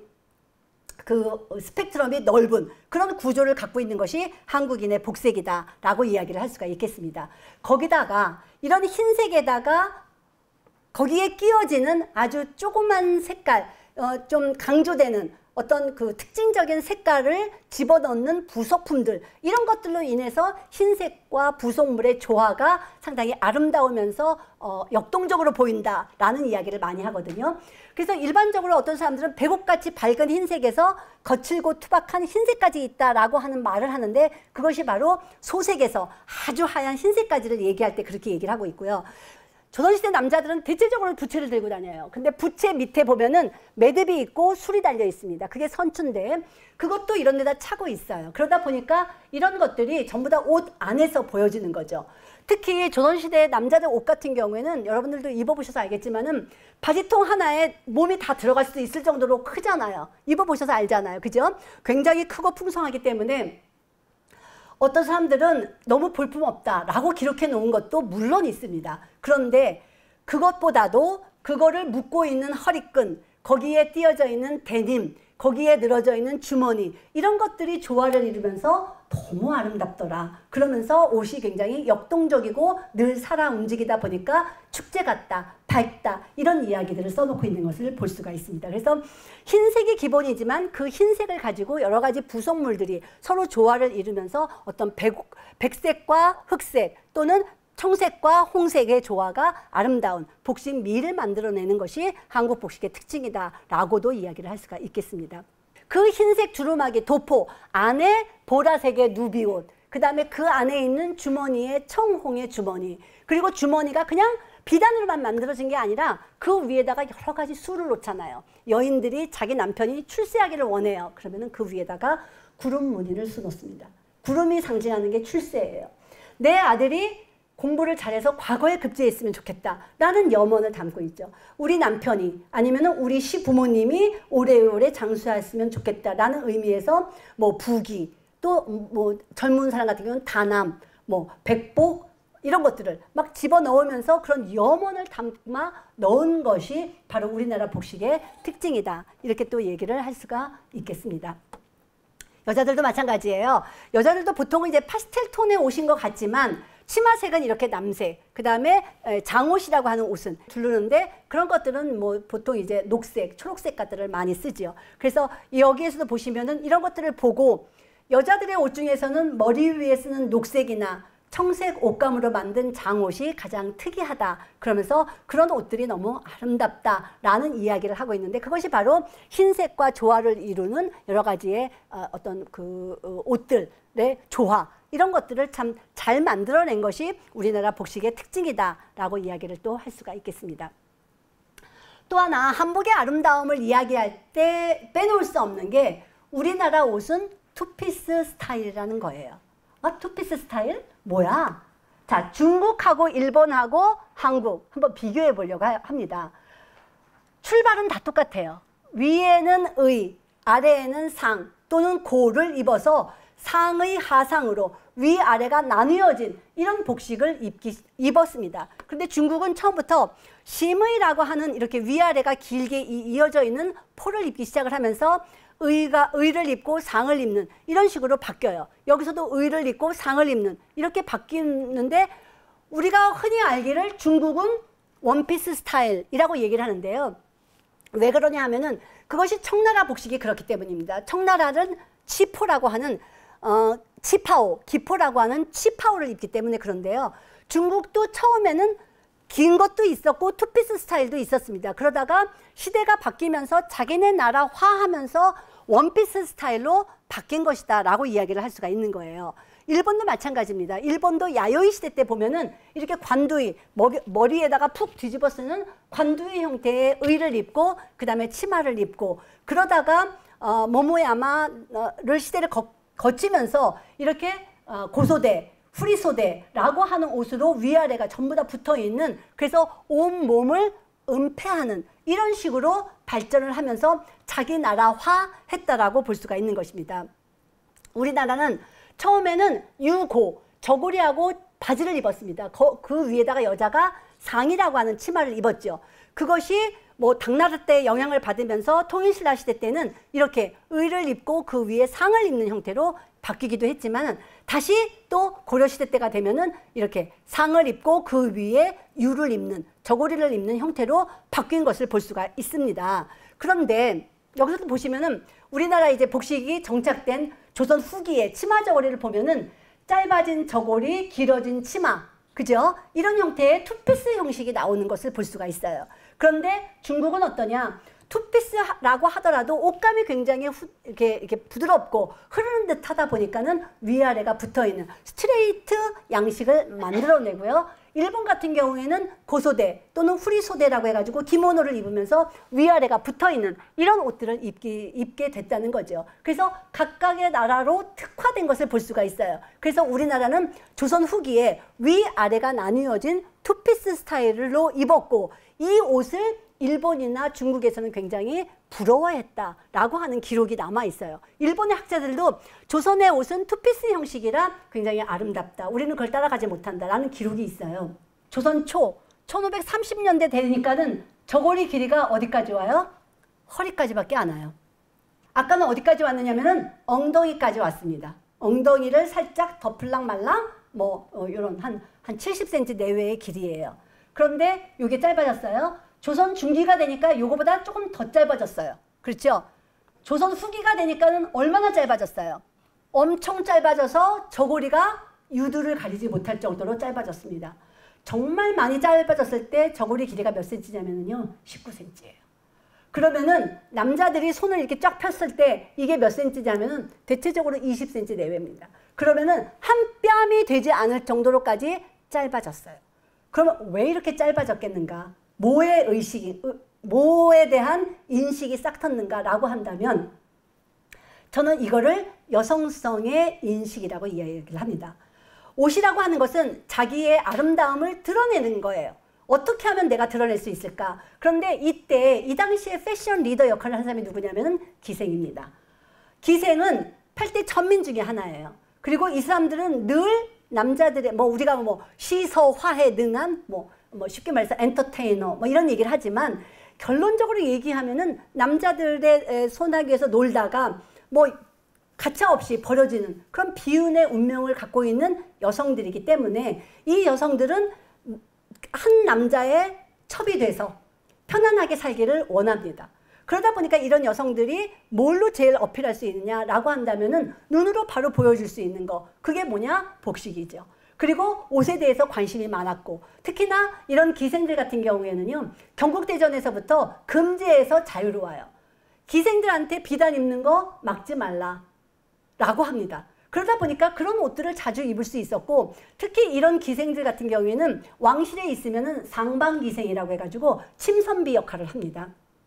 Speaker 1: 그 스펙트럼이 넓은 그런 구조를 갖고 있는 것이 한국인의 복색이다라고 이야기를 할 수가 있겠습니다. 거기다가 이런 흰색에다가 거기에 끼워지는 아주 조그만 색깔, 어, 좀 강조되는 어떤 그 특징적인 색깔을 집어넣는 부속품들, 이런 것들로 인해서 흰색과 부속물의 조화가 상당히 아름다우면서 어, 역동적으로 보인다라는 이야기를 많이 하거든요. 그래서 일반적으로 어떤 사람들은 백옥같이 밝은 흰색에서 거칠고 투박한 흰색까지 있다라고 하는 말을 하는데, 그것이 바로 소색에서 아주 하얀 흰색까지를 얘기할 때 그렇게 얘기를 하고 있고요. 조선시대 남자들은 대체적으로 부채를 들고 다녀요. 근데 부채 밑에 보면은 매듭이 있고 술이 달려 있습니다. 그게 선추인데 그것도 이런 데다 차고 있어요. 그러다 보니까 이런 것들이 전부 다 옷 안에서 보여지는 거죠. 특히 조선시대 남자들 옷 같은 경우에는 여러분들도 입어보셔서 알겠지만은 바지통 하나에 몸이 다 들어갈 수도 있을 정도로 크잖아요. 입어보셔서 알잖아요. 그죠? 굉장히 크고 풍성하기 때문에 어떤 사람들은 너무 볼품없다라고 기록해 놓은 것도 물론 있습니다. 그런데 그것보다도 그거를 묶고 있는 허리끈, 거기에 띄어져 있는 데님, 거기에 늘어져 있는 주머니, 이런 것들이 조화를 이루면서 너무 아름답더라. 그러면서 옷이 굉장히 역동적이고 늘 살아 움직이다 보니까 축제 같다, 밝다, 이런 이야기들을 써놓고 있는 것을 볼 수가 있습니다. 그래서 흰색이 기본이지만 그 흰색을 가지고 여러 가지 부속물들이 서로 조화를 이루면서 어떤 백, 백색과 흑색 또는 청색과 홍색의 조화가 아름다운 복식 미를 만들어내는 것이 한국 복식의 특징이다라고도 이야기를 할 수가 있겠습니다. 그 흰색 두루마기 도포 안에 보라색의 누비옷, 그 다음에 그 안에 있는 주머니에 청홍의 주머니, 그리고 주머니가 그냥 비단으로만 만들어진 게 아니라 그 위에다가 여러 가지 수를 놓잖아요. 여인들이 자기 남편이 출세하기를 원해요. 그러면 그 위에다가 구름 무늬를 수놓습니다. 구름이 상징하는 게 출세예요. 내 아들이 공부를 잘해서 과거에 급제했으면 좋겠다 라는 염원을 담고 있죠. 우리 남편이 아니면 우리 시부모님이 오래오래 장수했으면 좋겠다 라는 의미에서 뭐 부귀, 또 뭐 젊은 사람 같은 경우는 다남, 뭐 백복, 이런 것들을 막 집어넣으면서 그런 염원을 담아 넣은 것이 바로 우리나라 복식의 특징이다, 이렇게 또 얘기를 할 수가 있겠습니다. 여자들도 마찬가지예요. 여자들도 보통 이제 파스텔 톤의 옷인 것 같지만 치마색은 이렇게 남색, 그 다음에 장옷이라고 하는 옷은 두르는데, 그런 것들은 뭐 보통 이제 녹색, 초록색 같들을 많이 쓰지요. 그래서 여기에서도 보시면은 이런 것들을 보고 여자들의 옷 중에서는 머리 위에 쓰는 녹색이나 청색 옷감으로 만든 장옷이 가장 특이하다, 그러면서 그런 옷들이 너무 아름답다라는 이야기를 하고 있는데, 그것이 바로 흰색과 조화를 이루는 여러 가지의 어떤 그 옷들의 조화, 이런 것들을 참 잘 만들어낸 것이 우리나라 복식의 특징이다라고 이야기를 또 할 수가 있겠습니다. 또 하나 한복의 아름다움을 이야기할 때 빼놓을 수 없는 게 우리나라 옷은 투피스 스타일이라는 거예요. 아, 투피스 스타일? 뭐야? 자, 중국하고 일본하고 한국 한번 비교해 보려고 합니다. 출발은 다 똑같아요. 위에는 의, 아래에는 상 또는 고를 입어서 상의 하상으로 위아래가 나뉘어진 이런 복식을 입기, 입었습니다. 그런데 중국은 처음부터 심의라고 하는 이렇게 위아래가 길게 이어져 있는 포를 입기 시작을 하면서 의가, 의를 입고 상을 입는 이런 식으로 바뀌어요. 여기서도 의를 입고 상을 입는 이렇게 바뀌는데, 우리가 흔히 알기를 중국은 원피스 스타일이라고 얘기를 하는데요. 왜 그러냐 하면은 그것이 청나라 복식이 그렇기 때문입니다. 청나라는 치포라고 하는 어, 치파오, 기포라고 하는 치파오를 입기 때문에 그런데요. 중국도 처음에는 긴 것도 있었고 투피스 스타일도 있었습니다. 그러다가 시대가 바뀌면서 자기네 나라화하면서 원피스 스타일로 바뀐 것이다 라고 이야기를 할 수가 있는 거예요. 일본도 마찬가지입니다. 일본도 야요이 시대 때 보면은 이렇게 관두이, 머리, 머리에다가 푹 뒤집어 쓰는 관두이 형태의 의를 입고 그 다음에 치마를 입고, 그러다가 어, 모모야마를 시대를 거, 거치면서 이렇게 어, 고소대, 후리소대라고 하는 옷으로 위아래가 전부 다 붙어있는, 그래서 온몸을 은폐하는 이런 식으로 발전을 하면서 자기 나라화 했다라고 볼 수가 있는 것입니다. 우리나라는 처음에는 유고, 저고리하고 바지를 입었습니다. 거, 그 위에다가 여자가 상이라고 하는 치마를 입었죠. 그것이 뭐 당나라 때 영향을 받으면서 통일신라 시대 때는 이렇게 의를 입고 그 위에 상을 입는 형태로 바뀌기도 했지만, 다시 또 고려시대 때가 되면은 이렇게 상을 입고 그 위에 유를 입는, 저고리를 입는 형태로 바뀐 것을 볼 수가 있습니다. 그런데 여기서 보시면은 우리나라 이제 복식이 정착된 조선 후기에 치마 저고리를 보면은 짧아진 저고리, 길어진 치마, 그죠? 이런 형태의 투피스 형식이 나오는 것을 볼 수가 있어요. 그런데 중국은 어떠냐? 투피스라고 하더라도 옷감이 굉장히 후, 이렇게, 이렇게 부드럽고 흐르는 듯 하다 보니까는 위아래가 붙어 있는 스트레이트 양식을 만들어내고요. 일본 같은 경우에는 고소대 또는 후리소대라고 해가지고 기모노를 입으면서 위아래가 붙어 있는 이런 옷들을 입기, 입게 됐다는 거죠. 그래서 각각의 나라로 특화된 것을 볼 수가 있어요. 그래서 우리나라는 조선 후기에 위아래가 나뉘어진 투피스 스타일로 입었고, 이 옷을 일본이나 중국에서는 굉장히 부러워했다라고 하는 기록이 남아 있어요. 일본의 학자들도 조선의 옷은 투피스 형식이라 굉장히 아름답다, 우리는 그걸 따라가지 못한다라는 기록이 있어요. 조선 초 천오백삼십 년대 되니까는 저고리 길이가 어디까지 와요? 허리까지밖에 안 와요. 아까는 어디까지 왔느냐면은 엉덩이까지 왔습니다. 엉덩이를 살짝 덮을랑 말랑 뭐 어, 이런 한, 한 칠십 센티미터 내외의 길이에요. 그런데 이게 짧아졌어요. 조선 중기가 되니까 요거보다 조금 더 짧아졌어요. 그렇죠? 조선 후기가 되니까는 얼마나 짧아졌어요? 엄청 짧아져서 저고리가 유두를 가리지 못할 정도로 짧아졌습니다. 정말 많이 짧아졌을 때 저고리 길이가 몇 센치냐면요, 십구 센티미터예요. 그러면은 남자들이 손을 이렇게 쫙 폈을 때 이게 몇 센치냐면은 대체적으로 이십 센티미터 내외입니다. 그러면은 한 뼘이 되지 않을 정도로까지 짧아졌어요. 그러면 왜 이렇게 짧아졌겠는가? 뭐의 의식이, 뭐에 대한 인식이 싹 텄는가라고 한다면 저는 이거를 여성성의 인식이라고 이야기를 합니다. 옷이라고 하는 것은 자기의 아름다움을 드러내는 거예요. 어떻게 하면 내가 드러낼 수 있을까? 그런데 이때 이 당시에 패션 리더 역할을 한 사람이 누구냐면 기생입니다. 기생은 팔 대 천민 중에 하나예요. 그리고 이 사람들은 늘 남자들의 뭐 우리가 뭐 시서화에 능한 뭐, 뭐 쉽게 말해서 엔터테이너 뭐 이런 얘기를 하지만 결론적으로 얘기하면은 남자들의 소나기에서 놀다가 뭐 가차없이 버려지는 그런 비운의 운명을 갖고 있는 여성들이기 때문에 이 여성들은 한 남자의 첩이 돼서 편안하게 살기를 원합니다. 그러다 보니까 이런 여성들이 뭘로 제일 어필할 수 있느냐라고 한다면은 눈으로 바로 보여줄 수 있는 거, 그게 뭐냐? 복식이죠. 그리고 옷에 대해서 관심이 많았고, 특히나 이런 기생들 같은 경우에는요, 경국대전에서부터 금제에서 자유로워요. 기생들한테 비단 입는 거 막지 말라 라고 합니다. 그러다 보니까 그런 옷들을 자주 입을 수 있었고, 특히 이런 기생들 같은 경우에는 왕실에 있으면은 상방기생이라고 해가지고 침선비 역할을 합니다.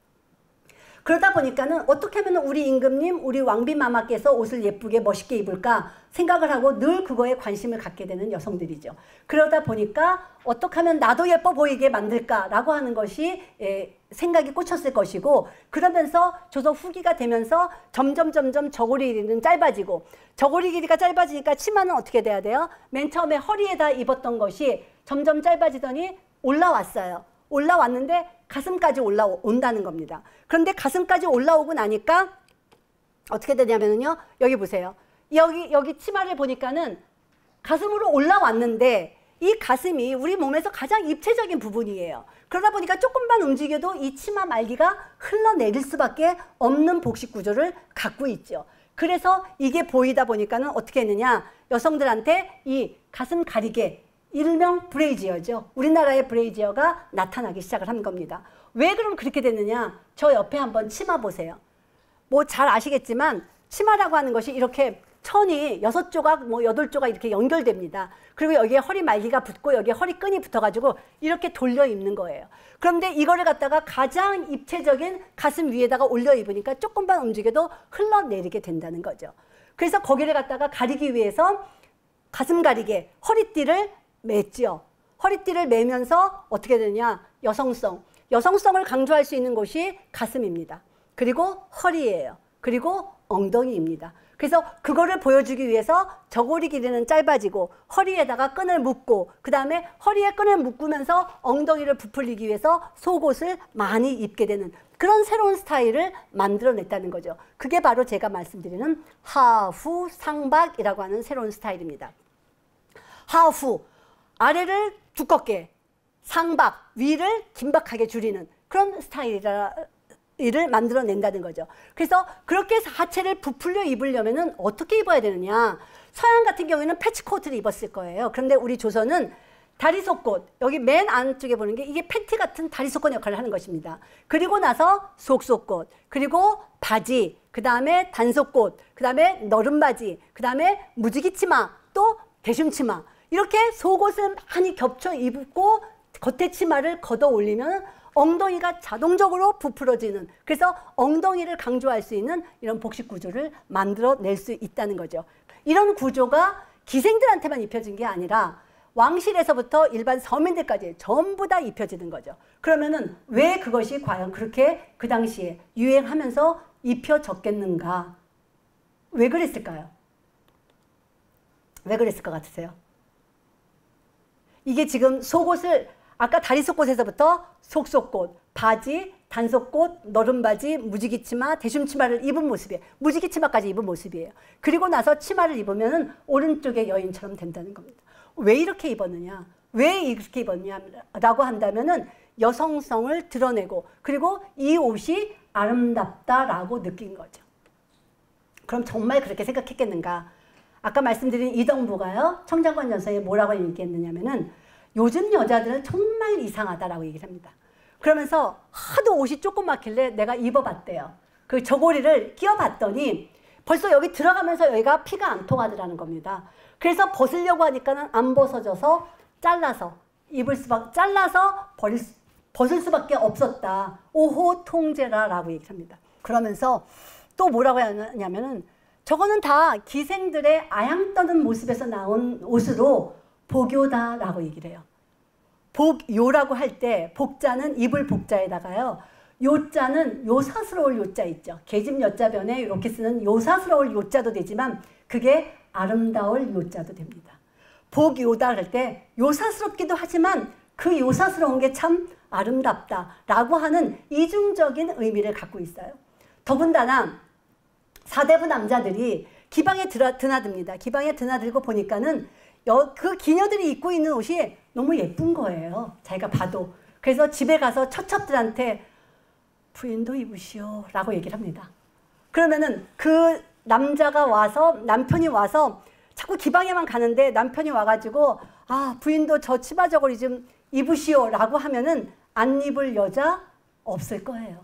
Speaker 1: 그러다 보니까는 어떻게 하면 우리 임금님, 우리 왕비마마께서 옷을 예쁘게 멋있게 입을까 생각을 하고 늘 그거에 관심을 갖게 되는 여성들이죠. 그러다 보니까 어떻게 하면 나도 예뻐 보이게 만들까라고 하는 것이 예, 생각이 꽂혔을 것이고, 그러면서 조선 후기가 되면서 점점 점점 저고리 길이는 짧아지고, 저고리 길이가 짧아지니까 치마는 어떻게 돼야 돼요? 맨 처음에 허리에다 입었던 것이 점점 짧아지더니 올라왔어요. 올라왔는데 가슴까지 올라온다는 겁니다. 그런데 가슴까지 올라오고 나니까 어떻게 되냐면요, 여기 보세요. 여기 여기 치마를 보니까는 가슴으로 올라왔는데 이 가슴이 우리 몸에서 가장 입체적인 부분이에요. 그러다 보니까 조금만 움직여도 이 치마 말기가 흘러내릴 수밖에 없는 복식 구조를 갖고 있죠. 그래서 이게 보이다 보니까는 어떻게 했느냐, 여성들한테 이 가슴 가리개, 일명 브레이지어죠. 우리나라의 브레이지어가 나타나기 시작을 한 겁니다. 왜 그럼 그렇게 됐느냐? 저 옆에 한번 치마 보세요. 뭐 잘 아시겠지만 치마라고 하는 것이 이렇게 천이 여섯 조각, 뭐 여덟 조각 이렇게 연결됩니다. 그리고 여기에 허리 말기가 붙고 여기에 허리끈이 붙어가지고 이렇게 돌려 입는 거예요. 그런데 이거를 갖다가 가장 입체적인 가슴 위에다가 올려 입으니까 조금만 움직여도 흘러내리게 된다는 거죠. 그래서 거기를 갖다가 가리기 위해서 가슴 가리개, 허리띠를 맸죠. 허리띠를 매면서 어떻게 되느냐? 여성성. 여성성을 강조할 수 있는 곳이 가슴입니다. 그리고 허리예요. 그리고 엉덩이입니다. 그래서 그거를 보여주기 위해서 저고리 길이는 짧아지고 허리에다가 끈을 묶고, 그 다음에 허리에 끈을 묶으면서 엉덩이를 부풀리기 위해서 속옷을 많이 입게 되는 그런 새로운 스타일을 만들어냈다는 거죠. 그게 바로 제가 말씀드리는 하후 상박이라고 하는 새로운 스타일입니다. 하후, 아래를 두껍게, 상박, 위를 긴박하게 줄이는 그런 스타일이라 이를 만들어낸다는 거죠. 그래서 그렇게 하체를 부풀려 입으려면 어떻게 입어야 되느냐. 서양 같은 경우에는 패치코트를 입었을 거예요. 그런데 우리 조선은 다리 속옷, 여기 맨 안쪽에 보는 게 이게 팬티 같은 다리 속옷 역할을 하는 것입니다. 그리고 나서 속속옷, 그리고 바지, 그 다음에 단속옷, 그 다음에 너른 바지, 그 다음에 무지개 치마, 또 대중 치마, 이렇게 속옷을 많이 겹쳐 입고 겉에 치마를 걷어 올리면 엉덩이가 자동적으로 부풀어지는, 그래서 엉덩이를 강조할 수 있는 이런 복식 구조를 만들어낼 수 있다는 거죠. 이런 구조가 기생들한테만 입혀진 게 아니라 왕실에서부터 일반 서민들까지 전부 다 입혀지는 거죠. 그러면은 왜 그것이 과연 그렇게 그 당시에 유행하면서 입혀졌겠는가? 왜 그랬을까요? 왜 그랬을 것 같으세요? 이게 지금 속옷을 아까 다리 속옷에서부터 속속옷, 바지, 단속꽃, 너른 바지, 무지개 치마, 대춤 치마를 입은 모습이에요. 무지개 치마까지 입은 모습이에요. 그리고 나서 치마를 입으면 오른쪽의 여인처럼 된다는 겁니다. 왜 이렇게 입었느냐? 왜 이렇게 입었냐라고 한다면은 여성성을 드러내고 그리고 이 옷이 아름답다라고 느낀 거죠. 그럼 정말 그렇게 생각했겠는가? 아까 말씀드린 이동부가요. 청장관 연서에 뭐라고 얘기했느냐면은 요즘 여자들은 정말 이상하다라고 얘기를 합니다. 그러면서 하도 옷이 조그맣길래 내가 입어봤대요. 그 저고리를 끼워봤더니 벌써 여기 들어가면서 여기가 피가 안 통하더라는 겁니다. 그래서 벗으려고 하니까는 안 벗어져서 잘라서 입을 수밖 잘라서 버릴 수, 벗을 수밖에 없었다. 오호 통제라라고 얘기합니다. 그러면서 또 뭐라고 하냐면은 저거는 다 기생들의 아양 떠는 모습에서 나온 옷으로 복요다라고 얘기를 해요. 복요라고 할 때 복자는 이불 복자에다가요. 요자는 요사스러울 요자 있죠. 계집 여자변에 이렇게 쓰는 요사스러울 요자도 되지만 그게 아름다울 요자도 됩니다. 복요다 할 때 요사스럽기도 하지만 그 요사스러운 게 참 아름답다라고 하는 이중적인 의미를 갖고 있어요. 더군다나 사대부 남자들이 기방에 드나, 드나듭니다. 기방에 드나들고 보니까는 여, 그 기녀들이 입고 있는 옷이 너무 예쁜 거예요. 자기가 봐도. 그래서 집에 가서 처첩들한테 부인도 입으시오 라고 얘기를 합니다. 그러면은 그 남자가 와서 남편이 와서 자꾸 기방에만 가는데 남편이 와가지고 아 부인도 저 치마 저고리 좀 입으시오 라고 하면은 안 입을 여자 없을 거예요.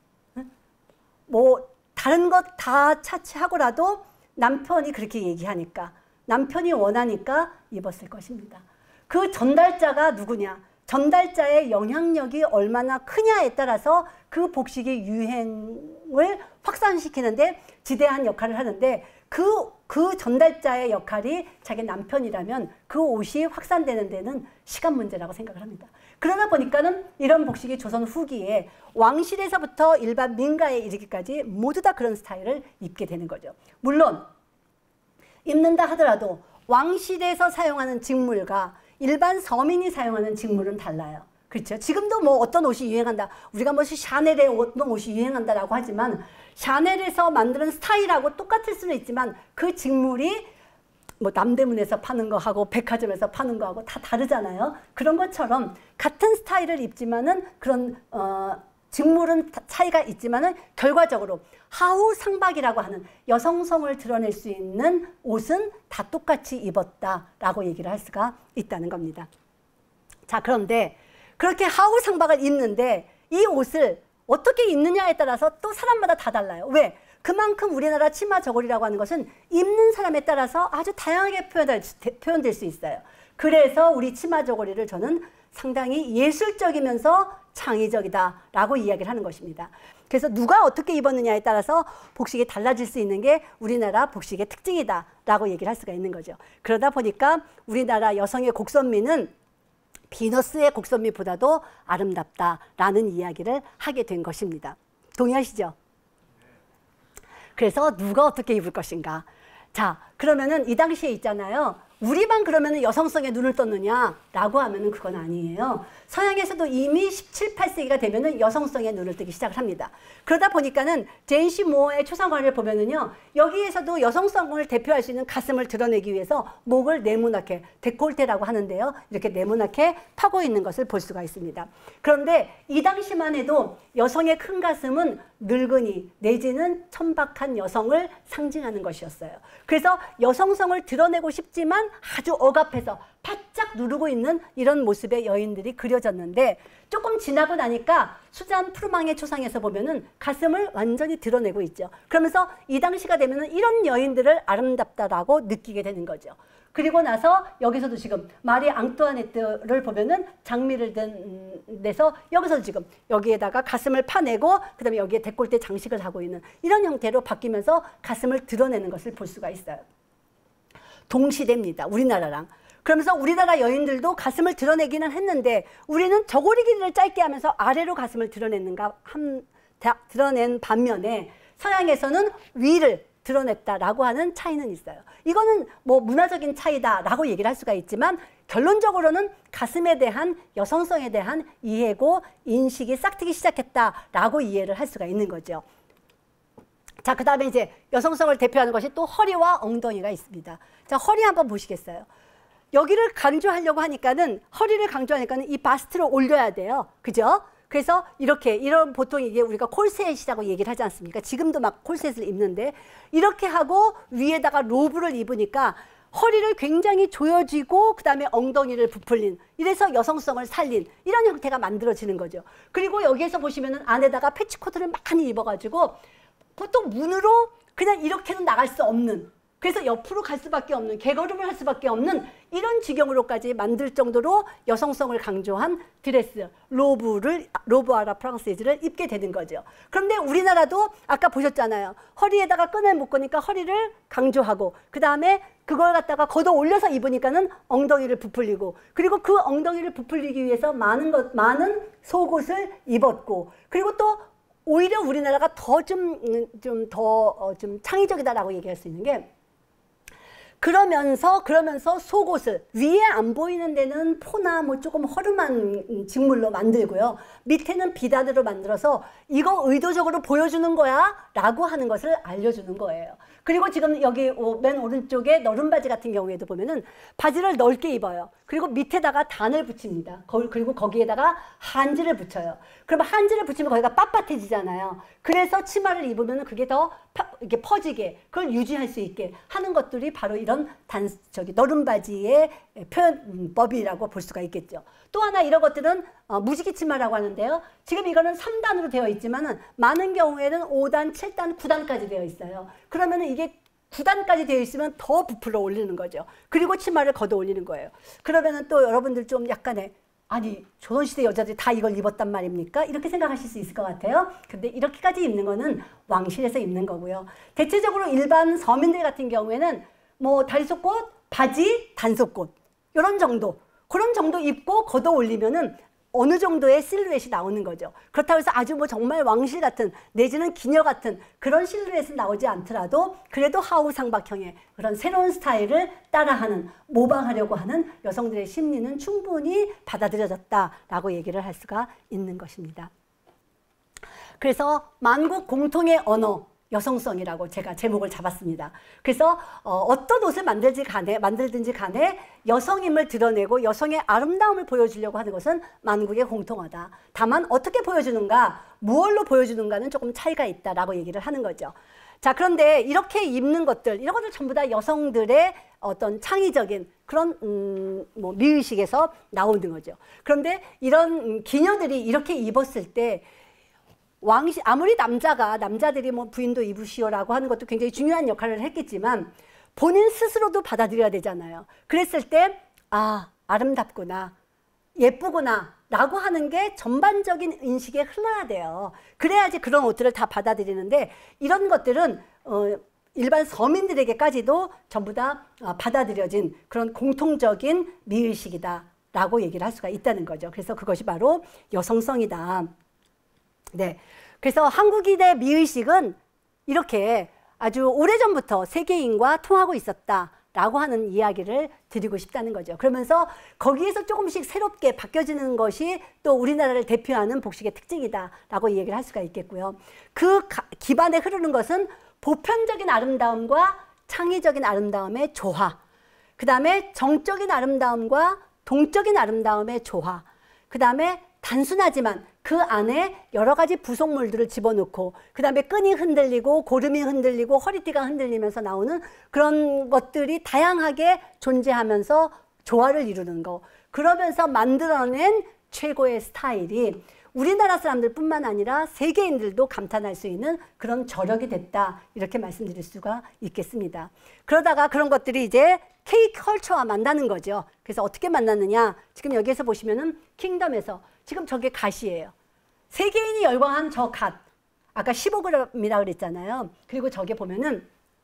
Speaker 1: 뭐 다른 것 다 차치하고라도 남편이 그렇게 얘기하니까 남편이 원하니까 입었을 것입니다. 그 전달자가 누구냐? 전달자의 영향력이 얼마나 크냐에 따라서 그 복식의 유행을 확산시키는데 지대한 역할을 하는데 그, 그 전달자의 역할이 자기 남편이라면 그 옷이 확산되는 데는 시간 문제라고 생각을 합니다. 그러다 보니까는 이런 복식이 조선 후기에 왕실에서부터 일반 민가에 이르기까지 모두 다 그런 스타일을 입게 되는 거죠. 물론 입는다 하더라도 왕실에서 사용하는 직물과 일반 서민이 사용하는 직물은 달라요. 그렇죠? 지금도 뭐 어떤 옷이 유행한다. 우리가 뭐 샤넬의 어떤 옷이 유행한다라고 하지만 샤넬에서 만드는 스타일하고 똑같을 수는 있지만 그 직물이 뭐 남대문에서 파는 거하고 백화점에서 파는 거하고 다 다르잖아요. 그런 것처럼 같은 스타일을 입지만은 그런 어, 직물은 차이가 있지만은 결과적으로 하우 상박이라고 하는 여성성을 드러낼 수 있는 옷은 다 똑같이 입었다라고 얘기를 할 수가 있다는 겁니다. 자, 그런데 그렇게 하우 상박을 입는데 이 옷을 어떻게 입느냐에 따라서 또 사람마다 다 달라요. 왜? 그만큼 우리나라 치마 저고리라고 하는 것은 입는 사람에 따라서 아주 다양하게 표현될, 표현될 수 있어요. 그래서 우리 치마 저고리를 저는 상당히 예술적이면서 창의적이다라고 이야기를 하는 것입니다. 그래서 누가 어떻게 입었느냐에 따라서 복식이 달라질 수 있는 게 우리나라 복식의 특징이다라고 얘기를 할 수가 있는 거죠. 그러다 보니까 우리나라 여성의 곡선미는 비너스의 곡선미보다도 아름답다라는 이야기를 하게 된 것입니다. 동의하시죠? 그래서 누가 어떻게 입을 것인가? 자, 그러면은 이 당시에 있잖아요. 우리만 그러면은 여성성에 눈을 떴느냐라고 하면은 그건 아니에요. 서양에서도 이미 십칠, 팔 세기가 되면은 여성성에 눈을 뜨기 시작을 합니다. 그러다 보니까는 제인시 모어의 초상화를 보면은요, 여기에서도 여성성을 대표할 수 있는 가슴을 드러내기 위해서 목을 네모나게, 데콜테라고 하는데요, 이렇게 네모나게 파고 있는 것을 볼 수가 있습니다. 그런데 이 당시만 해도 여성의 큰 가슴은 늙은이 내지는 천박한 여성을 상징하는 것이었어요. 그래서 여성성을 드러내고 싶지만 아주 억압해서 바짝 누르고 있는 이런 모습의 여인들이 그려졌는데 조금 지나고 나니까 수잔 프루망의 초상에서 보면은 가슴을 완전히 드러내고 있죠. 그러면서 이 당시가 되면은 이런 여인들을 아름답다라고 느끼게 되는 거죠. 그리고 나서 여기서도 지금 마리 앙뚜아네트를 보면은 장미를 든 데서 여기서 지금 여기에다가 가슴을 파내고 그다음에 여기에 데콜테 장식을 하고 있는 이런 형태로 바뀌면서 가슴을 드러내는 것을 볼 수가 있어요. 동시대입니다. 우리나라랑. 그러면서 우리나라 여인들도 가슴을 드러내기는 했는데 우리는 저고리 길이를 짧게 하면서 아래로 가슴을 드러냈는가 한, 다, 드러낸 반면에 서양에서는 위를 드러냈다라고 하는 차이는 있어요. 이거는 뭐 문화적인 차이다라고 얘기를 할 수가 있지만 결론적으로는 가슴에 대한 여성성에 대한 이해고 인식이 싹트기 시작했다라고 이해를 할 수가 있는 거죠. 자, 그 다음에 이제 여성성을 대표하는 것이 또 허리와 엉덩이가 있습니다. 자, 허리 한번 보시겠어요? 여기를 강조하려고 하니까는 허리를 강조하니까는 이 바스트를 올려야 돼요. 그죠? 그래서 이렇게 이런 보통 이게 우리가 콜셋이라고 얘기를 하지 않습니까? 지금도 막 콜셋을 입는데 이렇게 하고 위에다가 로브를 입으니까 허리를 굉장히 조여지고 그 다음에 엉덩이를 부풀린 이래서 여성성을 살린 이런 형태가 만들어지는 거죠. 그리고 여기에서 보시면은 안에다가 패치코트를 많이 입어가지고 보통 문으로 그냥 이렇게는 나갈 수 없는 그래서 옆으로 갈 수밖에 없는 개걸음을 할 수밖에 없는 이런 지경으로까지 만들 정도로 여성성을 강조한 드레스, 로브를 로브 아라 프랑세즈를 입게 되는 거죠. 그런데 우리나라도 아까 보셨잖아요. 허리에다가 끈을 묶으니까 허리를 강조하고 그 다음에 그걸 갖다가 걷어 올려서 입으니까는 엉덩이를 부풀리고 그리고 그 엉덩이를 부풀리기 위해서 많은 것 많은 속옷을 입었고 그리고 또 오히려 우리나라가 더 좀 좀 더 좀 창의적이다라고 얘기할 수 있는 게 그러면서 그러면서 속옷을 위에 안 보이는 데는 포나 뭐 조금 허름한 직물로 만들고요. 밑에는 비단으로 만들어서 이거 의도적으로 보여주는 거야 라고 하는 것을 알려주는 거예요. 그리고 지금 여기 맨 오른쪽에 너른 바지 같은 경우에도 보면은 바지를 넓게 입어요. 그리고 밑에다가 단을 붙입니다. 그리고 거기에다가 한지를 붙여요. 그러면 한지를 붙이면 거기가 빳빳해지잖아요. 그래서 치마를 입으면 그게 더 이렇게 퍼지게 그걸 유지할 수 있게 하는 것들이 바로 이런 단 저기 너른 바지의 표현법이라고 볼 수가 있겠죠. 또 하나 이런 것들은 어, 무지개 치마라고 하는데요. 지금 이거는 삼 단으로 되어 있지만은 많은 경우에는 오 단, 칠 단, 구 단까지 되어 있어요. 그러면은 이게 구 단까지 되어 있으면 더 부풀어 올리는 거죠. 그리고 치마를 걷어 올리는 거예요. 그러면은 또 여러분들 좀 약간의 아니 조선시대 여자들이 다 이걸 입었단 말입니까? 이렇게 생각하실 수 있을 것 같아요. 근데 이렇게까지 입는 거는 왕실에서 입는 거고요. 대체적으로 일반 서민들 같은 경우에는 뭐 다리속옷, 바지, 단속옷 이런 정도 그런 정도 입고 걷어 올리면은 어느 정도의 실루엣이 나오는 거죠. 그렇다고 해서 아주 뭐 정말 왕실 같은 내지는 기녀 같은 그런 실루엣은 나오지 않더라도 그래도 하우 상박형의 그런 새로운 스타일을 따라하는 모방하려고 하는 여성들의 심리는 충분히 받아들여졌다라고 얘기를 할 수가 있는 것입니다. 그래서 만국 공통의 언어 여성성이라고 제가 제목을 잡았습니다. 그래서 어, 어떤 옷을 만들지 간에, 만들든지 간에 여성임을 드러내고 여성의 아름다움을 보여주려고 하는 것은 만국의 공통어다. 다만 어떻게 보여주는가, 무얼로 보여주는가는 조금 차이가 있다라고 얘기를 하는 거죠. 자, 그런데 이렇게 입는 것들, 이런 것들 전부 다 여성들의 어떤 창의적인 그런 음, 뭐 미의식에서 나오는 거죠. 그런데 이런 음, 기녀들이 이렇게 입었을 때 왕실 아무리 남자가 남자들이 뭐 부인도 입으시오라고 하는 것도 굉장히 중요한 역할을 했겠지만 본인 스스로도 받아들여야 되잖아요. 그랬을 때 아, 아름답구나, 예쁘구나 라고 하는 게 전반적인 인식에 흘러야 돼요. 그래야지 그런 옷들을 다 받아들이는데 이런 것들은 어, 일반 서민들에게까지도 전부 다 받아들여진 그런 공통적인 미의식이다 라고 얘기를 할 수가 있다는 거죠. 그래서 그것이 바로 여성성이다. 네, 그래서 한국인의 미의식은 이렇게 아주 오래전부터 세계인과 통하고 있었다라고 하는 이야기를 드리고 싶다는 거죠. 그러면서 거기에서 조금씩 새롭게 바뀌어지는 것이 또 우리나라를 대표하는 복식의 특징이다라고 얘기를 할 수가 있겠고요. 그 기반에 흐르는 것은 보편적인 아름다움과 창의적인 아름다움의 조화, 그 다음에 정적인 아름다움과 동적인 아름다움의 조화, 그 다음에 단순하지만 그 안에 여러 가지 부속물들을 집어넣고 그 다음에 끈이 흔들리고 고름이 흔들리고 허리띠가 흔들리면서 나오는 그런 것들이 다양하게 존재하면서 조화를 이루는 거, 그러면서 만들어낸 최고의 스타일이 우리나라 사람들 뿐만 아니라 세계인들도 감탄할 수 있는 그런 저력이 됐다, 이렇게 말씀드릴 수가 있겠습니다. 그러다가 그런 것들이 이제 K컬처와 만나는 거죠. 그래서 어떻게 만났느냐, 지금 여기에서 보시면은 킹덤에서 지금 저게 갓이에요. 세계인이 열광한 저 갓, 아까 십오 그램이라 그랬잖아요. 그리고 저게 보면은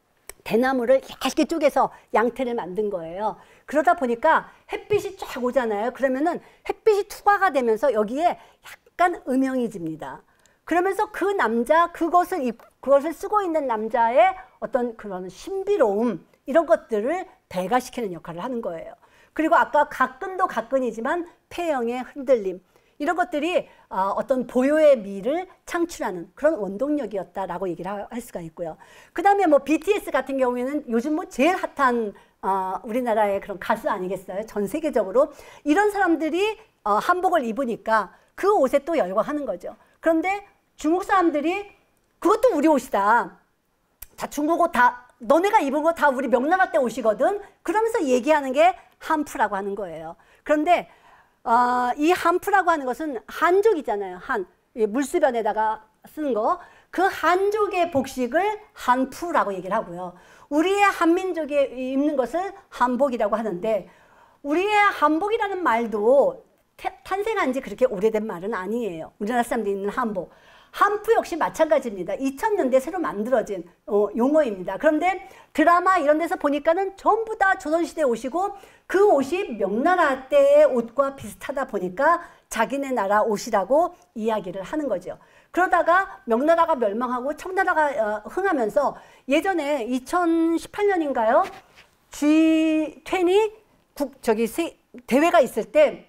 Speaker 1: 대나무를 얇게 쪼개서 양태를 만든 거예요. 그러다 보니까 햇빛이 쫙 오잖아요. 그러면은 햇빛이 투과가 되면서 여기에 약간 음영이 집니다. 그러면서 그 남자, 그것을 입, 그것을 쓰고 있는 남자의 어떤 그런 신비로움, 이런 것들을 배가시키는 역할을 하는 거예요. 그리고 아까 가끈도 가끈이지만 폐영의 흔들림, 이런 것들이 어떤 보요의 미를 창출하는 그런 원동력이었다라고 얘기를 할 수가 있고요. 그 다음에 뭐 비티에스 같은 경우에는 요즘 뭐 제일 핫한 어, 우리나라의 그런 가수 아니겠어요? 전 세계적으로. 이런 사람들이 어, 한복을 입으니까 그 옷에 또 열광하는 거죠. 그런데 중국 사람들이 그것도 우리 옷이다. 자, 중국 옷 다, 너네가 입은 거 다 우리 명나라 때 옷이거든. 그러면서 얘기하는 게 한푸라고 하는 거예요. 그런데 어, 이 한푸라고 하는 것은 한족이잖아요. 한, 물수변에다가 쓰는 거. 그 한족의 복식을 한푸라고 얘기를 하고요. 우리의 한민족이 입는 것을 한복이라고 하는데, 우리의 한복이라는 말도 탄생한 지 그렇게 오래된 말은 아니에요. 우리나라 사람들이 입는 한복. 한푸 역시 마찬가지입니다. 이천 년대 새로 만들어진 어, 용어입니다. 그런데 드라마 이런 데서 보니까는 전부 다 조선시대 옷이고, 그 옷이 명나라 때의 옷과 비슷하다 보니까 자기네 나라 옷이라고 이야기를 하는 거죠. 그러다가 명나라가 멸망하고 청나라가 어, 흥하면서 예전에 이천십팔 년인가요? 지 이십 국 저기 세, 대회가 있을 때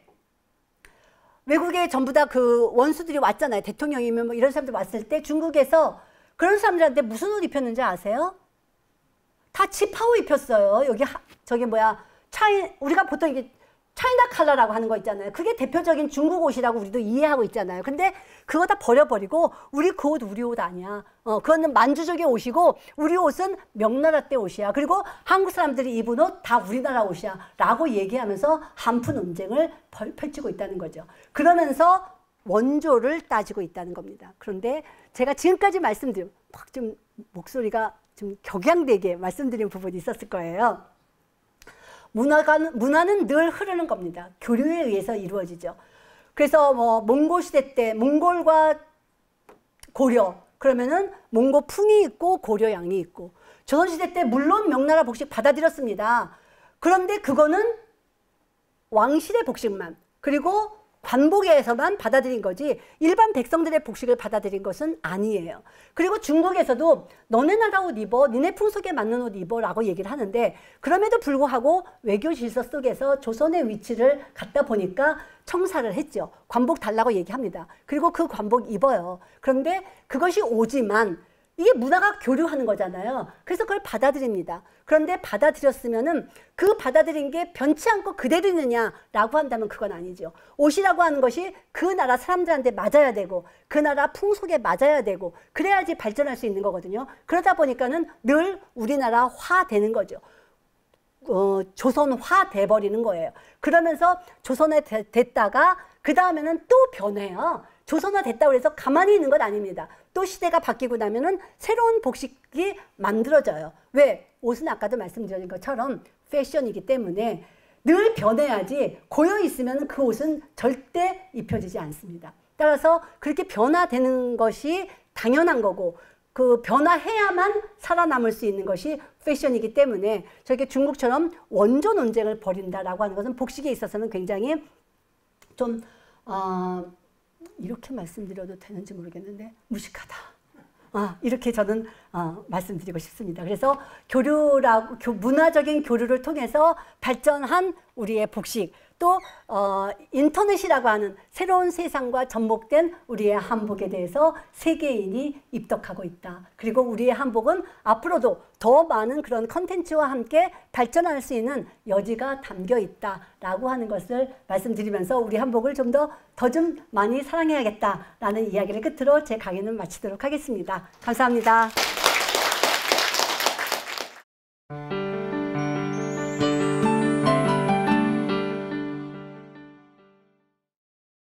Speaker 1: 외국에 전부 다 그 원수들이 왔잖아요. 대통령이면 뭐 이런 사람들 왔을 때 중국에서 그런 사람들한테 무슨 옷 입혔는지 아세요? 다 지파오 입혔어요. 여기 하, 저기 뭐야 차이 우리가 보통 이게 차이나 칼라라고 하는 거 있잖아요. 그게 대표적인 중국 옷이라고 우리도 이해하고 있잖아요. 근데 그거 다 버려버리고 우리 그 옷 우리 옷 아니야. 어, 그거는 만주족의 옷이고 우리 옷은 명나라 때 옷이야. 그리고 한국 사람들이 입은 옷 다 우리나라 옷이야. 라고 얘기하면서 한푸 논쟁을 펼치고 있다는 거죠. 그러면서 원조를 따지고 있다는 겁니다. 그런데 제가 지금까지 말씀드린 막 좀 목소리가 좀 격양되게 말씀드린 부분이 있었을 거예요. 문화가, 문화는 늘 흐르는 겁니다. 교류에 의해서 이루어지죠. 그래서 뭐 몽골 시대 때 몽골과 고려, 그러면은 몽고풍이 있고 고려양이 있고, 조선시대 때 물론 명나라 복식 받아들였습니다. 그런데 그거는 왕실의 복식만, 그리고 관복에서만 받아들인 거지 일반 백성들의 복식을 받아들인 것은 아니에요. 그리고 중국에서도 너네 나라 옷 입어, 니네 풍속에 맞는 옷 입어 라고 얘기를 하는데, 그럼에도 불구하고 외교 질서 속에서 조선의 위치를 갖다 보니까 청사를 했죠. 관복 달라고 얘기합니다. 그리고 그 관복 입어요. 그런데 그것이 오지만 이게 문화가 교류하는 거잖아요. 그래서 그걸 받아들입니다. 그런데 받아들였으면은 그 받아들인 게 변치 않고 그대로 있느냐라고 한다면 그건 아니죠. 옷이라고 하는 것이 그 나라 사람들한테 맞아야 되고 그 나라 풍속에 맞아야 되고 그래야지 발전할 수 있는 거거든요. 그러다 보니까는 늘 우리나라화 되는 거죠. 어, 조선화 돼버리는 거예요. 그러면서 조선에 되, 됐다가 그 다음에는 또 변해요. 조선화 됐다고 해서 가만히 있는 건 아닙니다. 또 시대가 바뀌고 나면은 새로운 복식이 만들어져요. 왜? 옷은 아까도 말씀드린 것처럼 패션이기 때문에 늘 변해야지 고여 있으면 그 옷은 절대 입혀지지 않습니다. 따라서 그렇게 변화되는 것이 당연한 거고, 그 변화해야만 살아남을 수 있는 것이 패션이기 때문에 저렇게 중국처럼 원조 논쟁을 벌인다라고 하는 것은 복식에 있어서는 굉장히 좀 어, 이렇게 말씀드려도 되는지 모르겠는데 무식하다. 아, 이렇게 저는 어, 말씀드리고 싶습니다. 그래서 교류라고, 교, 문화적인 교류를 통해서 발전한 우리의 복식, 또 어, 인터넷이라고 하는 새로운 세상과 접목된 우리의 한복에 대해서 세계인이 입덕하고 있다. 그리고 우리의 한복은 앞으로도 더 많은 그런 컨텐츠와 함께 발전할 수 있는 여지가 담겨 있다라고 하는 것을 말씀드리면서 우리 한복을 좀 더 더 좀 많이 사랑해야겠다라는 이야기를 끝으로 제 강의는 마치도록 하겠습니다. 감사합니다.